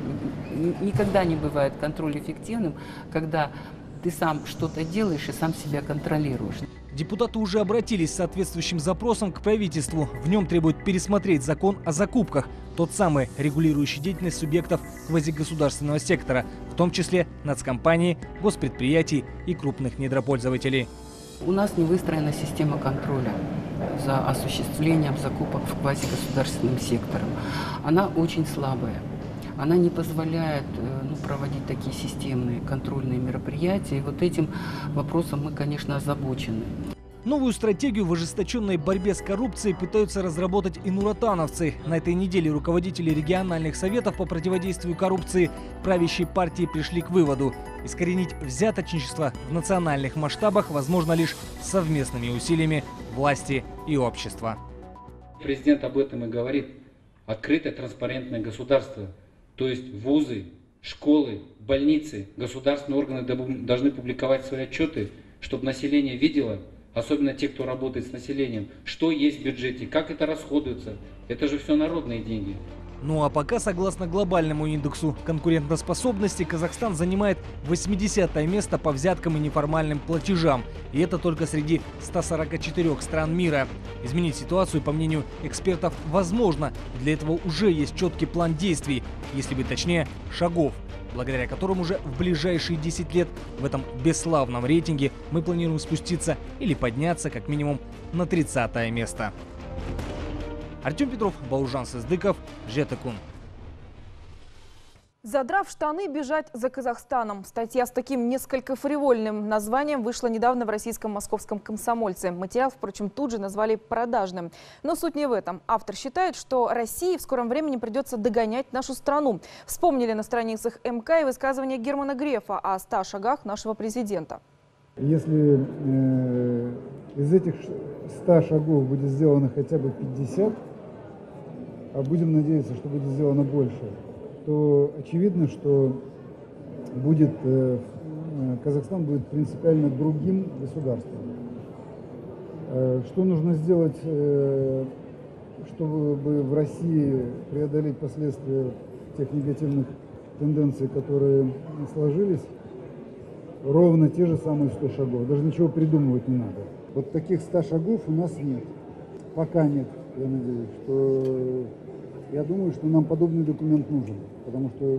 никогда не бывает контроль эффективным, когда ты сам что-то делаешь и сам себя контролируешь. Депутаты уже обратились с соответствующим запросом к правительству. В нем требуют пересмотреть закон о закупках, тот самый, регулирующий деятельность субъектов квазигосударственного сектора, в том числе нацкомпаний, госпредприятий и крупных недропользователей. У нас не выстроена система контроля за осуществлением закупок в квазигосударственном секторе. Она очень слабая. Она не позволяет проводить такие системные контрольные мероприятия. И вот этим вопросом мы, конечно, озабочены. Новую стратегию в ожесточенной борьбе с коррупцией пытаются разработать и нуратановцы. На этой неделе руководители региональных советов по противодействию коррупции правящей партии пришли к выводу: искоренить взяточничество в национальных масштабах возможно лишь совместными усилиями власти и общества. Президент об этом и говорит. Открытое, транспарентное государство. То есть вузы, школы, больницы, государственные органы должны публиковать свои отчеты, чтобы население видело, особенно те, кто работает с населением, что есть в бюджете, как это расходуется. Это же все народные деньги. Ну а пока, согласно глобальному индексу конкурентоспособности, Казахстан занимает 80-е место по взяткам и неформальным платежам. И это только среди 144 стран мира. Изменить ситуацию, по мнению экспертов, возможно. Для этого уже есть четкий план действий, если быть точнее, шагов, благодаря которым уже в ближайшие 10 лет в этом бесславном рейтинге мы планируем спуститься или подняться как минимум на 30-е место. Артем Петров, Баужан Сыздыков, ЖТКУН. Задрав штаны, бежать за Казахстаном. Статья с таким несколько фривольным названием вышла недавно в российском московском «Комсомольце». Материал, впрочем, тут же назвали продажным. Но суть не в этом. Автор считает, что России в скором времени придется догонять нашу страну. Вспомнили на страницах МК и высказывание Германа Грефа о 100 шагах нашего президента. Если из этих 100 шагов будет сделано хотя бы 50, а будем надеяться, что будет сделано больше, то очевидно, что Казахстан будет принципиально другим государством. Что нужно сделать, чтобы в России преодолеть последствия тех негативных тенденций, которые сложились? Ровно те же самые 100 шагов. Даже ничего придумывать не надо. Вот таких 100 шагов у нас нет. Пока нет, я надеюсь, я думаю, что нам подобный документ нужен, потому что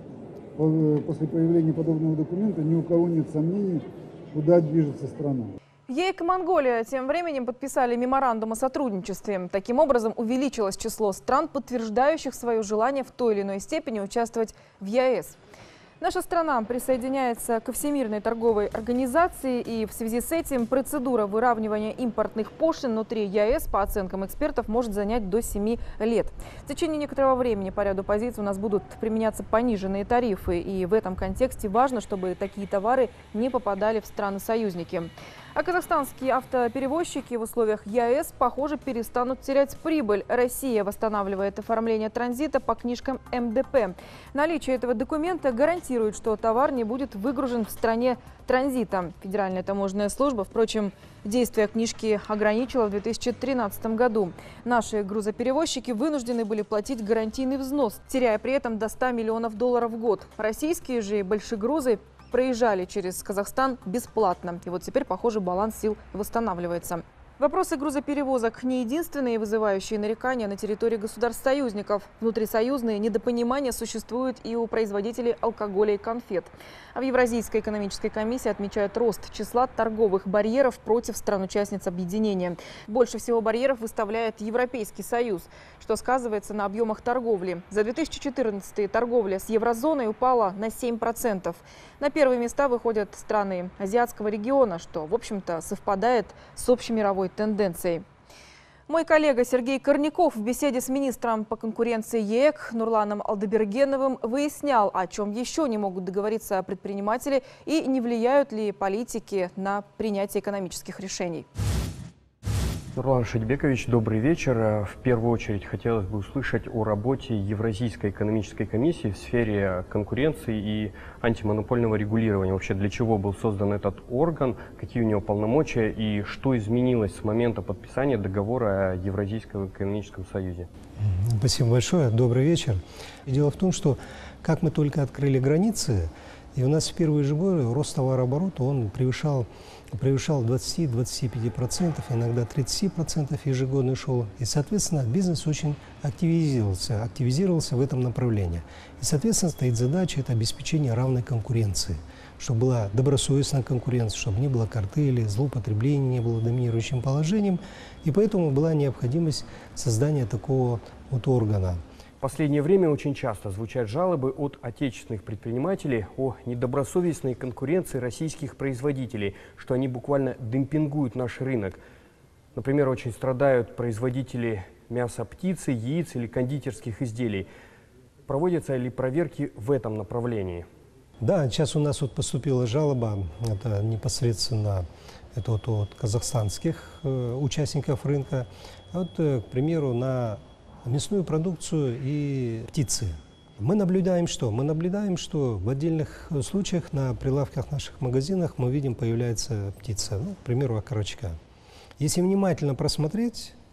вот после появления подобного документа ни у кого нет сомнений, куда движется страна. ЕЭК и Монголия тем временем подписали меморандум о сотрудничестве. Таким образом, увеличилось число стран, подтверждающих свое желание в той или иной степени участвовать в ЕАЭС. Наша страна присоединяется ко Всемирной торговой организации, и в связи с этим процедура выравнивания импортных пошлин внутри ЕАЭС, по оценкам экспертов, может занять до 7 лет. В течение некоторого времени по ряду позиций у нас будут применяться пониженные тарифы, и в этом контексте важно, чтобы такие товары не попадали в страны-союзники. А казахстанские автоперевозчики в условиях ЕАЭС, похоже, перестанут терять прибыль. Россия восстанавливает оформление транзита по книжкам МДП. Наличие этого документа гарантирует, что товар не будет выгружен в стране транзита. Федеральная таможенная служба, впрочем, действие книжки ограничила в 2013 году. Наши грузоперевозчики вынуждены были платить гарантийный взнос, теряя при этом до 100 миллионов долларов в год. Российские же большегрузы проезжали через Казахстан бесплатно. И вот теперь, похоже, баланс сил восстанавливается. Вопросы грузоперевозок не единственные, вызывающие нарекания на территории государств-союзников. Внутрисоюзные недопонимания существуют и у производителей алкоголя и конфет. А в Евразийской экономической комиссии отмечают рост числа торговых барьеров против стран-участниц объединения. Больше всего барьеров выставляет Европейский Союз, что сказывается на объемах торговли. За 2014 торговля с еврозоной упала на 7%. На первые места выходят страны азиатского региона, что, в общем-то, совпадает с общемировой тенденцией. Мой коллега Сергей Корняков в беседе с министром по конкуренции ЕЭК Нурланом Алдабергеновым выяснял, о чем еще не могут договориться предприниматели и не влияют ли политики на принятие экономических решений. Нурлан Шадибекович, добрый вечер. В первую очередь хотелось бы услышать о работе Евразийской экономической комиссии в сфере конкуренции и антимонопольного регулирования. Вообще, для чего был создан этот орган, какие у него полномочия и что изменилось с момента подписания договора о Евразийском экономическом союзе? Спасибо большое. Добрый вечер. Дело в том, что как мы только открыли границы, и у нас в первые же годы рост товарооборота он превышал 20-25%, иногда 30% ежегодно шел. И, соответственно, бизнес очень активизировался в этом направлении. И, соответственно, стоит задача – это обеспечение равной конкуренции, чтобы была добросовестная конкуренция, чтобы не было картелей, злоупотребления, не было доминирующим положением. И поэтому была необходимость создания такого вот органа. В последнее время очень часто звучат жалобы от отечественных предпринимателей о недобросовестной конкуренции российских производителей, что они буквально демпингуют наш рынок. Например, очень страдают производители мяса птицы, яиц или кондитерских изделий. Проводятся ли проверки в этом направлении? Да, сейчас у нас вот поступила жалоба, это непосредственно от казахстанских участников рынка, к примеру, на мясную продукцию и птицы. Мы наблюдаем что? Мы наблюдаем, что в отдельных случаях на прилавках наших магазинах мы видим, появляется птица, к примеру, окорочка. Если внимательно просмотреть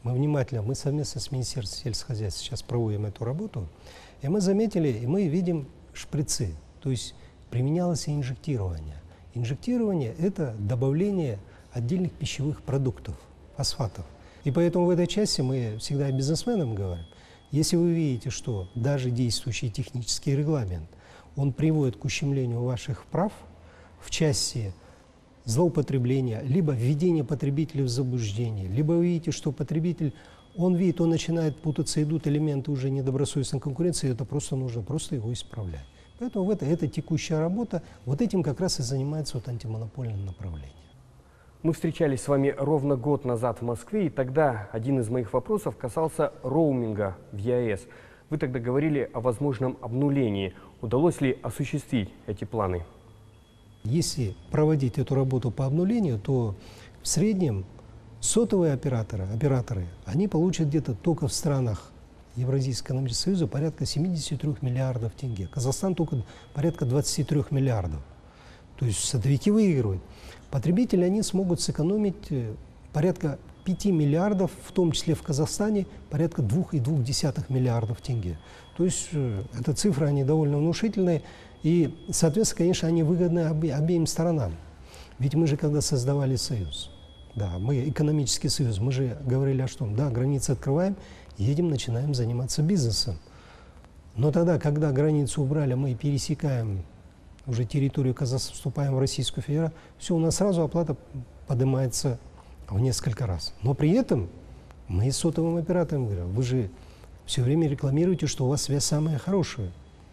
мы совместно с Министерством сельскохозяйства сейчас проводим эту работу, и мы заметили, и мы видим шприцы, то есть применялось инжектирование. Инжектирование – это добавление отдельных пищевых продуктов, фосфатов. И поэтому в этой части мы всегда бизнесменам говорим, если вы видите, что даже действующий технический регламент, он приводит к ущемлению ваших прав в части злоупотребления, либо введения потребителя в заблуждение, либо вы видите, что потребитель, он начинает путаться, идут элементы уже недобросовестной конкуренции, это просто нужно его исправлять. Поэтому это текущая работа, вот этим как раз и занимается антимонопольное направление. Мы встречались с вами ровно год назад в Москве, и тогда один из моих вопросов касался роуминга в ЕАЭС. Вы тогда говорили о возможном обнулении. Удалось ли осуществить эти планы? Если проводить эту работу по обнулению, то в среднем сотовые операторы, они получат где-то только в странах Евразийского экономического союза порядка 73 миллиардов тенге. Казахстан только порядка 23 миллиардов. То есть садовики выигрывают. Потребители они смогут сэкономить порядка 5 миллиардов, в том числе в Казахстане порядка 2,2 миллиардов тенге. То есть эта цифра, они довольно внушительные. И, соответственно, конечно, они выгодны обеим сторонам. Ведь мы же, когда создавали союз, да, мы экономический союз, мы же говорили о том, да, границы открываем, едем, начинаем заниматься бизнесом. Но тогда, когда границу убрали, мы пересекаем уже территорию Казахстана, вступаем в Российскую Федерацию, все, у нас сразу оплата поднимается в несколько раз. Но при этом мы с сотовым оператором говорим, вы же все время рекламируете, что у вас связь самая хорошая.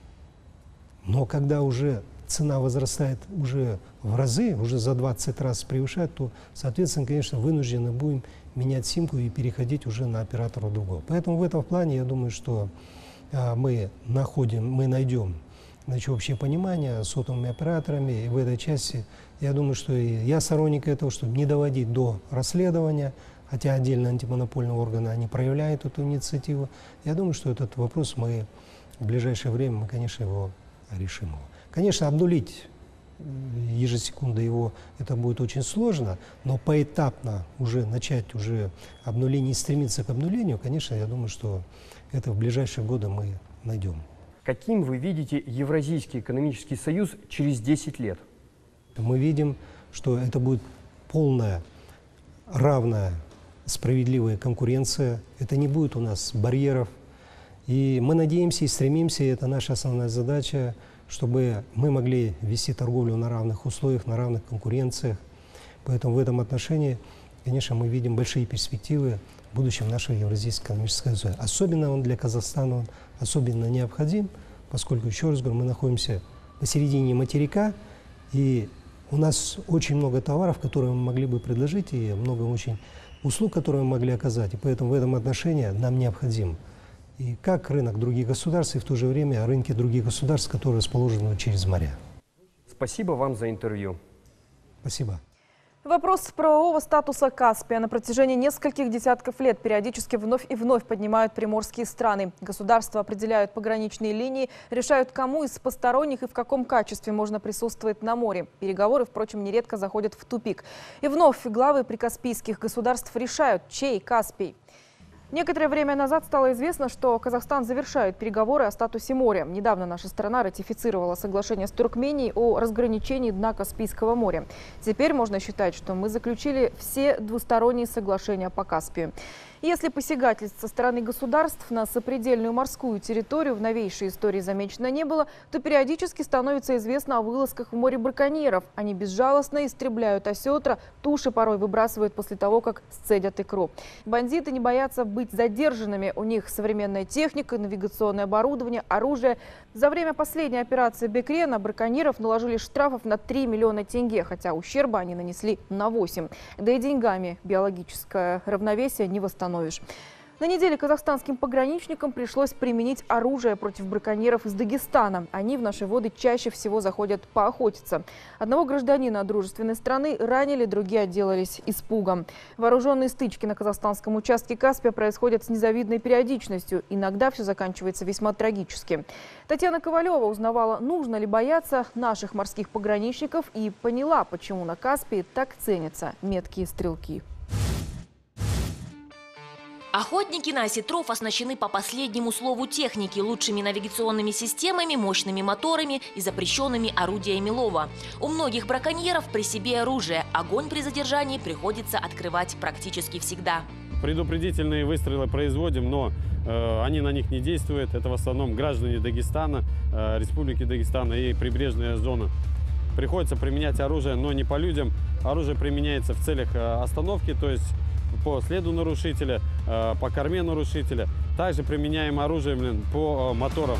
Но когда уже цена возрастает уже в разы, уже за 20 раз превышает, то, соответственно, конечно, вынуждены будем менять симку и переходить уже на оператора другого. Поэтому в этом плане, я думаю, что мы найдем общее понимание с сотовыми операторами, и в этой части, я думаю, что и я сторонник этого, чтобы не доводить до расследования, хотя отдельно антимонопольные органы, они проявляют эту инициативу. Я думаю, что этот вопрос мы в ближайшее время, мы, конечно, его решим. Конечно, обнулить ежесекунду его, это будет очень сложно, но поэтапно уже начать обнуление и стремиться к обнулению, конечно, я думаю, что это в ближайшие годы мы найдем. Каким вы видите Евразийский экономический союз через 10 лет? Мы видим, что это будет полная, равная, справедливая конкуренция. Это не будет у нас барьеров. И мы надеемся и стремимся, и это наша основная задача, чтобы мы могли вести торговлю на равных условиях, на равных конкуренциях. Поэтому в этом отношении, конечно, мы видим большие перспективы в будущем нашего Евразийского экономического союза. Особенно он для Казахстана он особенно необходим, поскольку, еще раз говорю, мы находимся посередине материка, и у нас очень много товаров, которые мы могли бы предложить, и много очень услуг, которые мы могли оказать. И поэтому в этом отношении нам необходим и как рынок других государств, и в то же время рынки других государств, которые расположены через моря. Спасибо вам за интервью. Спасибо. Вопрос правового статуса Каспия на протяжении нескольких десятков лет периодически вновь и вновь поднимают приморские страны. Государства определяют пограничные линии, решают, кому из посторонних и в каком качестве можно присутствовать на море. Переговоры, впрочем, нередко заходят в тупик. И вновь главы прикаспийских государств решают, чей Каспий. Некоторое время назад стало известно, что Казахстан завершает переговоры о статусе моря. Недавно наша страна ратифицировала соглашение с Туркменией о разграничении дна Каспийского моря. Теперь можно считать, что мы заключили все двусторонние соглашения по Каспию. Если посягательств со стороны государств на сопредельную морскую территорию в новейшей истории замечено не было, то периодически становится известно о вылазках в море браконьеров. Они безжалостно истребляют осетра, туши порой выбрасывают после того, как сцедят икру. Бандиты не боятся быть задержанными. У них современная техника, навигационное оборудование, оружие. За время последней операции «Бекре» на браконьеров наложили штрафов на 3 миллиона тенге, хотя ущерба они нанесли на 8. Да и деньгами биологическое равновесие не восстановишь. На неделе казахстанским пограничникам пришлось применить оружие против браконьеров из Дагестана. Они в наши воды чаще всего заходят поохотиться. Одного гражданина дружественной страны ранили, другие отделались испугом. Вооруженные стычки на казахстанском участке Каспия происходят с незавидной периодичностью. Иногда все заканчивается весьма трагически. Татьяна Ковалева узнавала, нужно ли бояться наших морских пограничников, и поняла, почему на Каспии так ценятся меткие стрелки. Охотники на осетров оснащены по последнему слову техники, лучшими навигационными системами, мощными моторами и запрещенными орудиями лова. У многих браконьеров при себе оружие. Огонь при задержании приходится открывать практически всегда. Предупредительные выстрелы производим, но они на них не действуют. Это в основном граждане Дагестана, Республики Дагестана и прибрежная зона. Приходится применять оружие, но не по людям. Оружие применяется в целях остановки, то есть по следу нарушителя, по корме нарушителя. Также применяем оружие по моторам.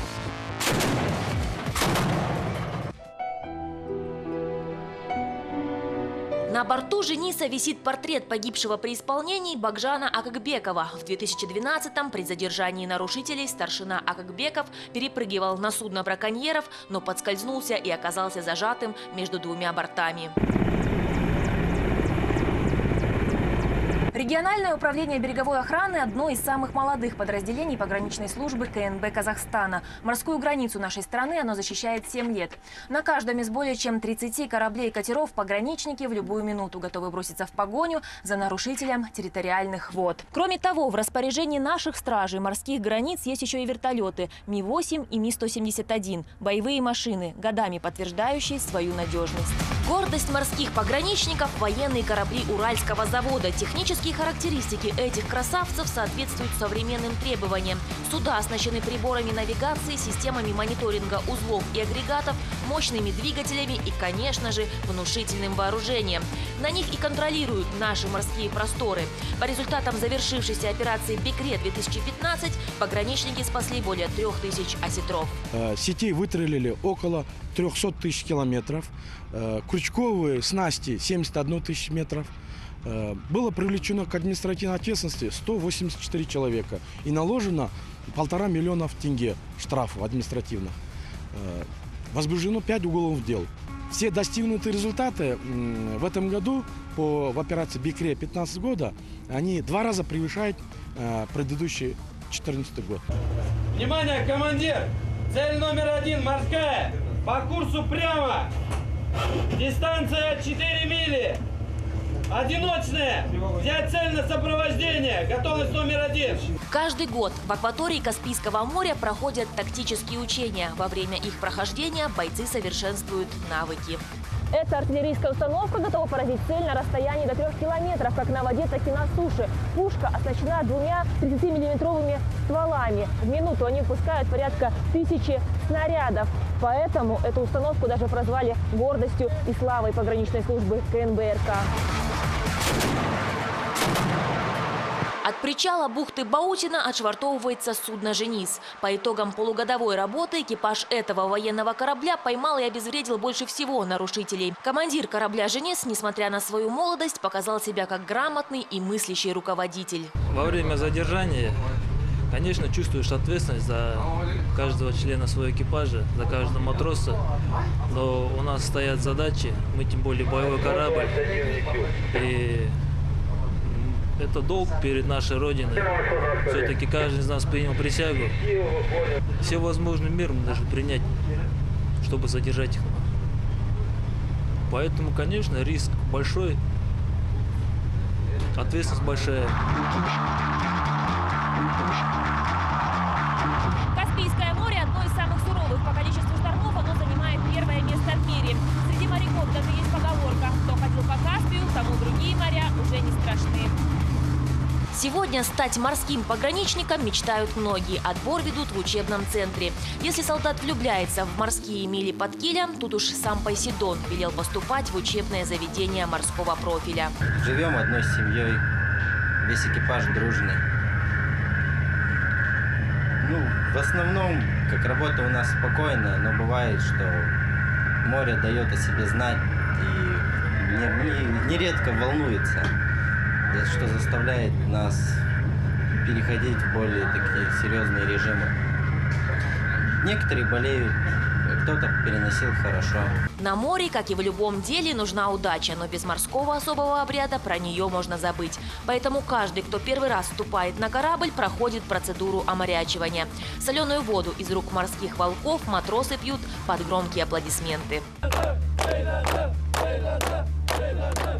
На борту «Жениса» висит портрет погибшего при исполнении Багжана Акакбекова. В 2012-м при задержании нарушителей старшина Акакбеков перепрыгивал на судно браконьеров, но подскользнулся и оказался зажатым между двумя бортами. Региональное управление береговой охраны – одно из самых молодых подразделений пограничной службы КНБ Казахстана. Морскую границу нашей страны оно защищает 7 лет. На каждом из более чем 30 кораблей и катеров пограничники в любую минуту готовы броситься в погоню за нарушителем территориальных вод. Кроме того, в распоряжении наших стражей морских границ есть еще и вертолеты Ми-8 и Ми-171 – боевые машины, годами подтверждающие свою надежность. Гордость морских пограничников – военные корабли Уральского завода. Технические характеристики этих красавцев соответствуют современным требованиям. Суда оснащены приборами навигации, системами мониторинга узлов и агрегатов, мощными двигателями и, конечно же, внушительным вооружением. На них и контролируют наши морские просторы. По результатам завершившейся операции «Бекрет-2015» пограничники спасли более 3000 осетров. Сетей выстрелили около 300 тысяч километров. Крючковые снасти 71 тысяч метров. Было привлечено к административной ответственности 184 человека и наложено 1,5 миллиона тенге штрафов административных. Возбуждено 5 уголовных дел. Все достигнутые результаты в этом году в операции «Бекрет» 15 года, они 2 раза превышают предыдущий 2014 год. Внимание, командир! Цель номер 1 морская. По курсу прямо. Дистанция 4 мили. Одиночная. Взять цель на сопровождение. Готовность номер 1. Каждый год в акватории Каспийского моря проходят тактические учения. Во время их прохождения бойцы совершенствуют навыки. Эта артиллерийская установка готова поразить цель на расстоянии до 3 километров, как на воде, так и на суше. Пушка оснащена 2 30-миллиметровыми стволами. В минуту они выпускают порядка 1000 снарядов. Поэтому эту установку даже прозвали гордостью и славой пограничной службы КНБ РК. От причала бухты Баутино отшвартовывается судно «Женис». По итогам полугодовой работы экипаж этого военного корабля поймал и обезвредил больше всего нарушителей. Командир корабля «Женис», несмотря на свою молодость, показал себя как грамотный и мыслящий руководитель. Во время задержания, конечно, чувствуешь ответственность за каждого члена своего экипажа, за каждого матроса. Но у нас стоят задачи, мы тем более боевой корабль. И это долг перед нашей Родиной. Все-таки каждый из нас принял присягу. Все возможные меры мы должны принять, чтобы задержать их. Поэтому, конечно, риск большой, ответственность большая. Каспийское море – одно из самых суровых по количеству штормов, оно занимает 1-е место в мире. Среди моряков даже есть поговорка: кто ходил по Каспию, тому другие моря уже не страшны. Сегодня стать морским пограничником мечтают многие. Отбор ведут в учебном центре. Если солдат влюбляется в морские мили под килем, тут уж сам Посейдон велел поступать в учебное заведение морского профиля. Живем одной семьей, весь экипаж дружный. В основном, как работа у нас спокойная, но бывает, что море дает о себе знать и нередко волнуется, что заставляет нас переходить в более такие серьезные режимы. Некоторые болеют, кто-то переносил хорошо. На море, как и в любом деле, нужна удача, но без морского особого обряда про нее можно забыть. Поэтому каждый, кто первый раз вступает на корабль, проходит процедуру оморячивания. Соленую воду из рук морских волков матросы пьют под громкие аплодисменты.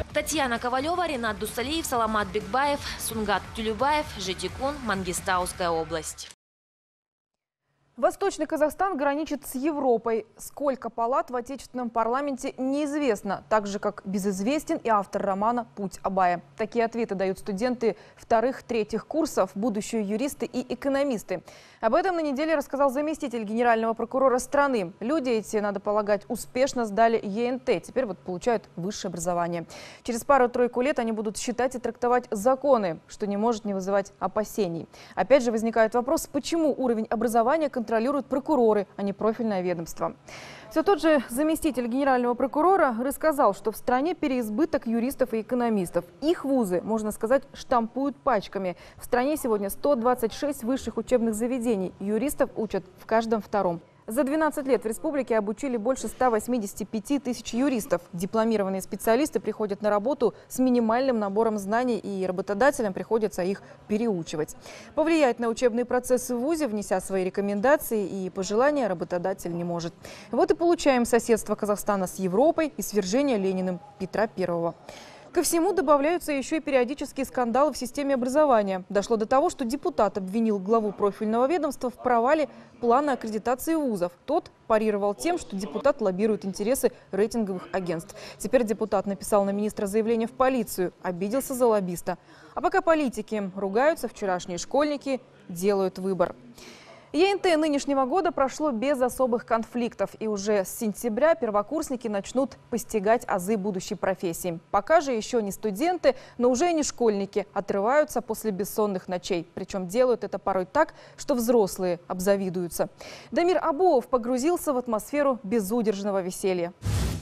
Татьяна Ковалева, Ренат Дусалиев, Саламат Бекбаев, Сунгат Тюлюбаев, Житикун, Мангистауская область. Восточный Казахстан граничит с Европой. Сколько палат в отечественном парламенте неизвестно, так же как безызвестен и автор романа «Путь Абая». Такие ответы дают студенты вторых-третьих курсов, будущие юристы и экономисты. Об этом на неделе рассказал заместитель генерального прокурора страны. Люди эти, надо полагать, успешно сдали ЕНТ, теперь вот получают высшее образование. Через пару-тройку лет они будут считать и трактовать законы, что не может не вызывать опасений. Опять же возникает вопрос, почему уровень образования контролируют прокуроры, а не профильное ведомство. Все тот же заместитель генерального прокурора рассказал, что в стране переизбыток юристов и экономистов. Их вузы, можно сказать, штампуют пачками. В стране сегодня 126 высших учебных заведений. Юристов учат в каждом втором. За 12 лет в республике обучили больше 185 тысяч юристов. Дипломированные специалисты приходят на работу с минимальным набором знаний, и работодателям приходится их переучивать. Повлиять на учебные процессы в вузе, внеся свои рекомендации и пожелания, работодатель не может. Вот и получаем соседство Казахстана с Европой и свержение Лениным Петра I. Ко всему добавляются еще и периодические скандалы в системе образования. Дошло до того, что депутат обвинил главу профильного ведомства в провале плана аккредитации вузов. Тот парировал тем, что депутат лоббирует интересы рейтинговых агентств. Теперь депутат написал на министра заявление в полицию, обиделся за лоббиста. А пока политики ругаются, вчерашние школьники делают выбор. ЕНТ нынешнего года прошло без особых конфликтов, и уже с сентября первокурсники начнут постигать азы будущей профессии. Пока же еще не студенты, но уже и не школьники отрываются после бессонных ночей. Причем делают это порой так, что взрослые обзавидуются. Дамир Абуов погрузился в атмосферу безудержного веселья.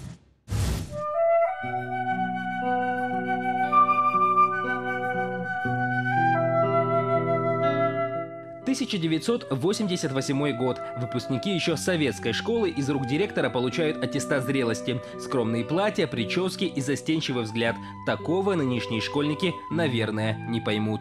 1988 год. Выпускники еще советской школы из рук директора получают аттестат зрелости. Скромные платья, прически и застенчивый взгляд. Такого нынешние школьники, наверное, не поймут.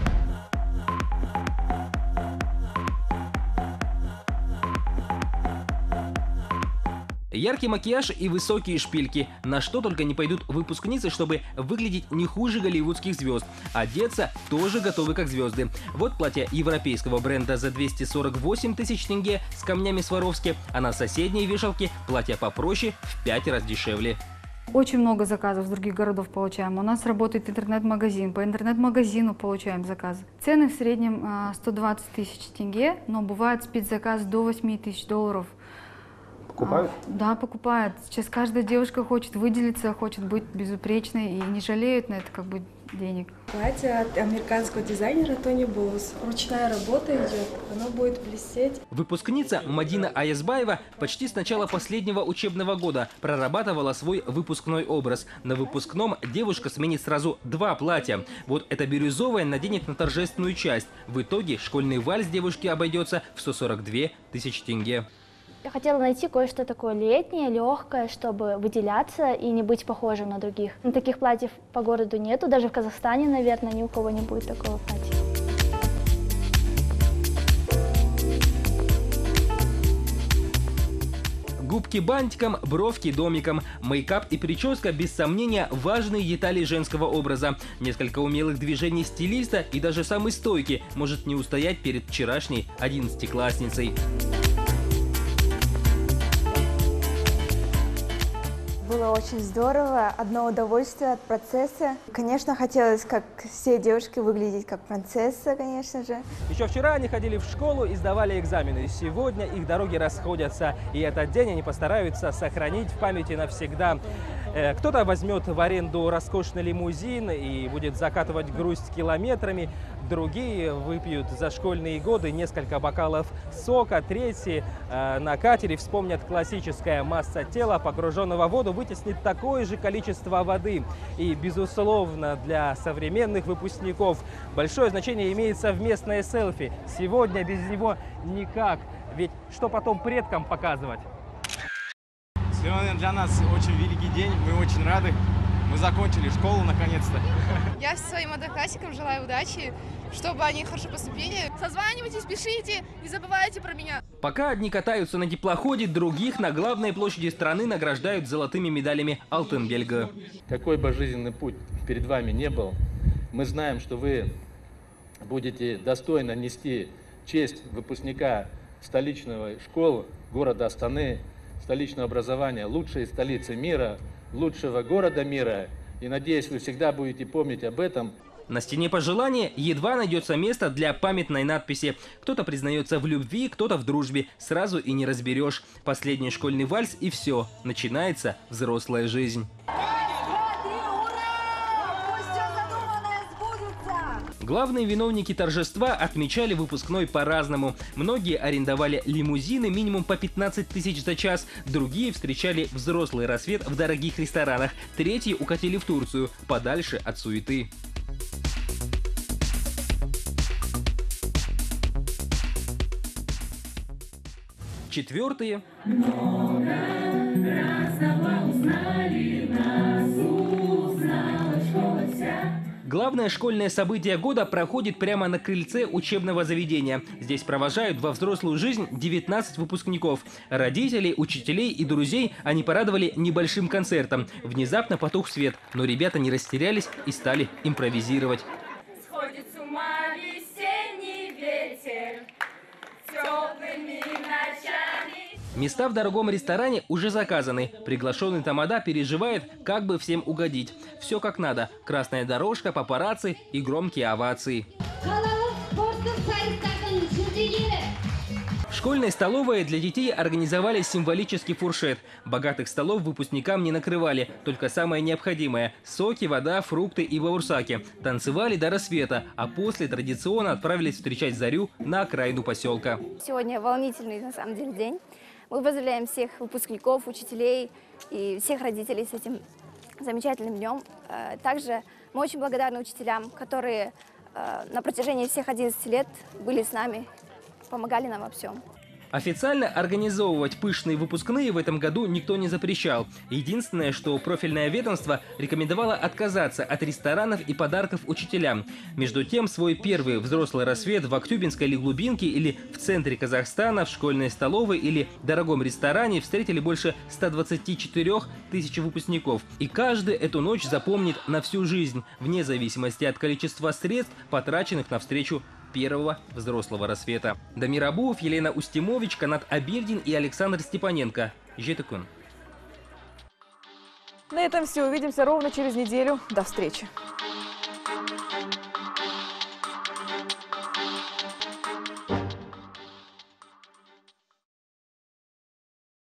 Яркий макияж и высокие шпильки. На что только не пойдут выпускницы, чтобы выглядеть не хуже голливудских звезд. Одеться тоже готовы как звезды. Вот платье европейского бренда за 248 тысяч тенге с камнями Сваровски, а на соседней вешалке платье попроще в 5 раз дешевле. Очень много заказов с других городов получаем. У нас работает интернет-магазин. По интернет-магазину получаем заказы. Цены в среднем 120 тысяч тенге, но бывает спецзаказ до 8 тысяч долларов. Покупают? Да, покупают. Сейчас каждая девушка хочет выделиться, хочет быть безупречной и не жалеют на это как бы денег. Платье от американского дизайнера Тони Боус. Ручная работа идет, оно будет блестеть. Выпускница Мадина Аязбаева почти с начала последнего учебного года прорабатывала свой выпускной образ. На выпускном девушка сменит сразу 2 платья. Вот это бирюзовое наденет на торжественную часть. В итоге школьный вальс девушки обойдется в 142 тысячи тенге. Я хотела найти кое-что такое летнее, легкое, чтобы выделяться и не быть похожим на других. Но таких платьев по городу нету, даже в Казахстане, наверное, ни у кого не будет такого платья. Губки бантиком, бровки домиком. Мейкап и прическа, без сомнения, важные детали женского образа. Несколько умелых движений стилиста и даже самый стойкий может не устоять перед вчерашней 11-классницей. Было очень здорово, одно удовольствие от процесса. Конечно, хотелось, как все девушки, выглядеть как принцесса, конечно же. Еще вчера они ходили в школу и сдавали экзамены. Сегодня их дороги расходятся, и этот день они постараются сохранить в памяти навсегда. Кто-то возьмет в аренду роскошный лимузин и будет закатывать грусть километрами. Другие выпьют за школьные годы несколько бокалов сока. Третьи на катере вспомнят классическая масса тела, погруженного в воду, вытеснит такое же количество воды. И, безусловно, для современных выпускников большое значение имеет совместное селфи. Сегодня без него никак. Ведь что потом предкам показывать? Сегодня для нас очень великий день, мы очень рады. Мы закончили школу наконец-то. Я своим одноклассникам желаю удачи, чтобы они хорошо поступили. Созванивайтесь, пишите, не забывайте про меня. Пока одни катаются на теплоходе, других на главной площади страны награждают золотыми медалями Алтынбельга. Какой бы жизненный путь перед вами не был, мы знаем, что вы будете достойно нести честь выпускника столичной школы города Астаны, столичного образования, лучшей столицы мира, лучшего города мира. И надеюсь, вы всегда будете помнить об этом. На стене пожелания едва найдется место для памятной надписи. Кто-то признается в любви, кто-то в дружбе. Сразу и не разберешь. Последний школьный вальс и все. Начинается взрослая жизнь. Главные виновники торжества отмечали выпускной по-разному. Многие арендовали лимузины минимум по 15 тысяч за час, другие встречали взрослый рассвет в дорогих ресторанах, третьи укатили в Турцию, подальше от суеты. Четвертые. Главное школьное событие года проходит прямо на крыльце учебного заведения. Здесь провожают во взрослую жизнь 19 выпускников. Родителей, учителей и друзей они порадовали небольшим концертом. Внезапно потух свет, но ребята не растерялись и стали импровизировать. Сходит с ума весенний ветер теплыми ночами. Места в дорогом ресторане уже заказаны. Приглашенный тамада переживает, как бы всем угодить. Все как надо. Красная дорожка, папарацци и громкие овации. В школьной столовой для детей организовали символический фуршет. Богатых столов выпускникам не накрывали, только самое необходимое – соки, вода, фрукты и баурсаки. Танцевали до рассвета, а после традиционно отправились встречать зарю на окраину поселка. Сегодня волнительный на самом деле день. Мы поздравляем всех выпускников, учителей и всех родителей с этим замечательным днем. Также мы очень благодарны учителям, которые на протяжении всех 11 лет были с нами, помогали нам во всем. Официально организовывать пышные выпускные в этом году никто не запрещал. Единственное, что профильное ведомство рекомендовало отказаться от ресторанов и подарков учителям. Между тем, свой первый взрослый рассвет в Актюбинской или Глубинке или в центре Казахстана, в школьной столовой или дорогом ресторане встретили больше 124 тысяч выпускников. И каждый эту ночь запомнит на всю жизнь, вне зависимости от количества средств, потраченных на встречу первого взрослого рассвета. Дамир Абуов, Елена Устимович, Канат Абильдин и Александр Степаненко. Жетыкун. На этом все. Увидимся ровно через неделю. До встречи.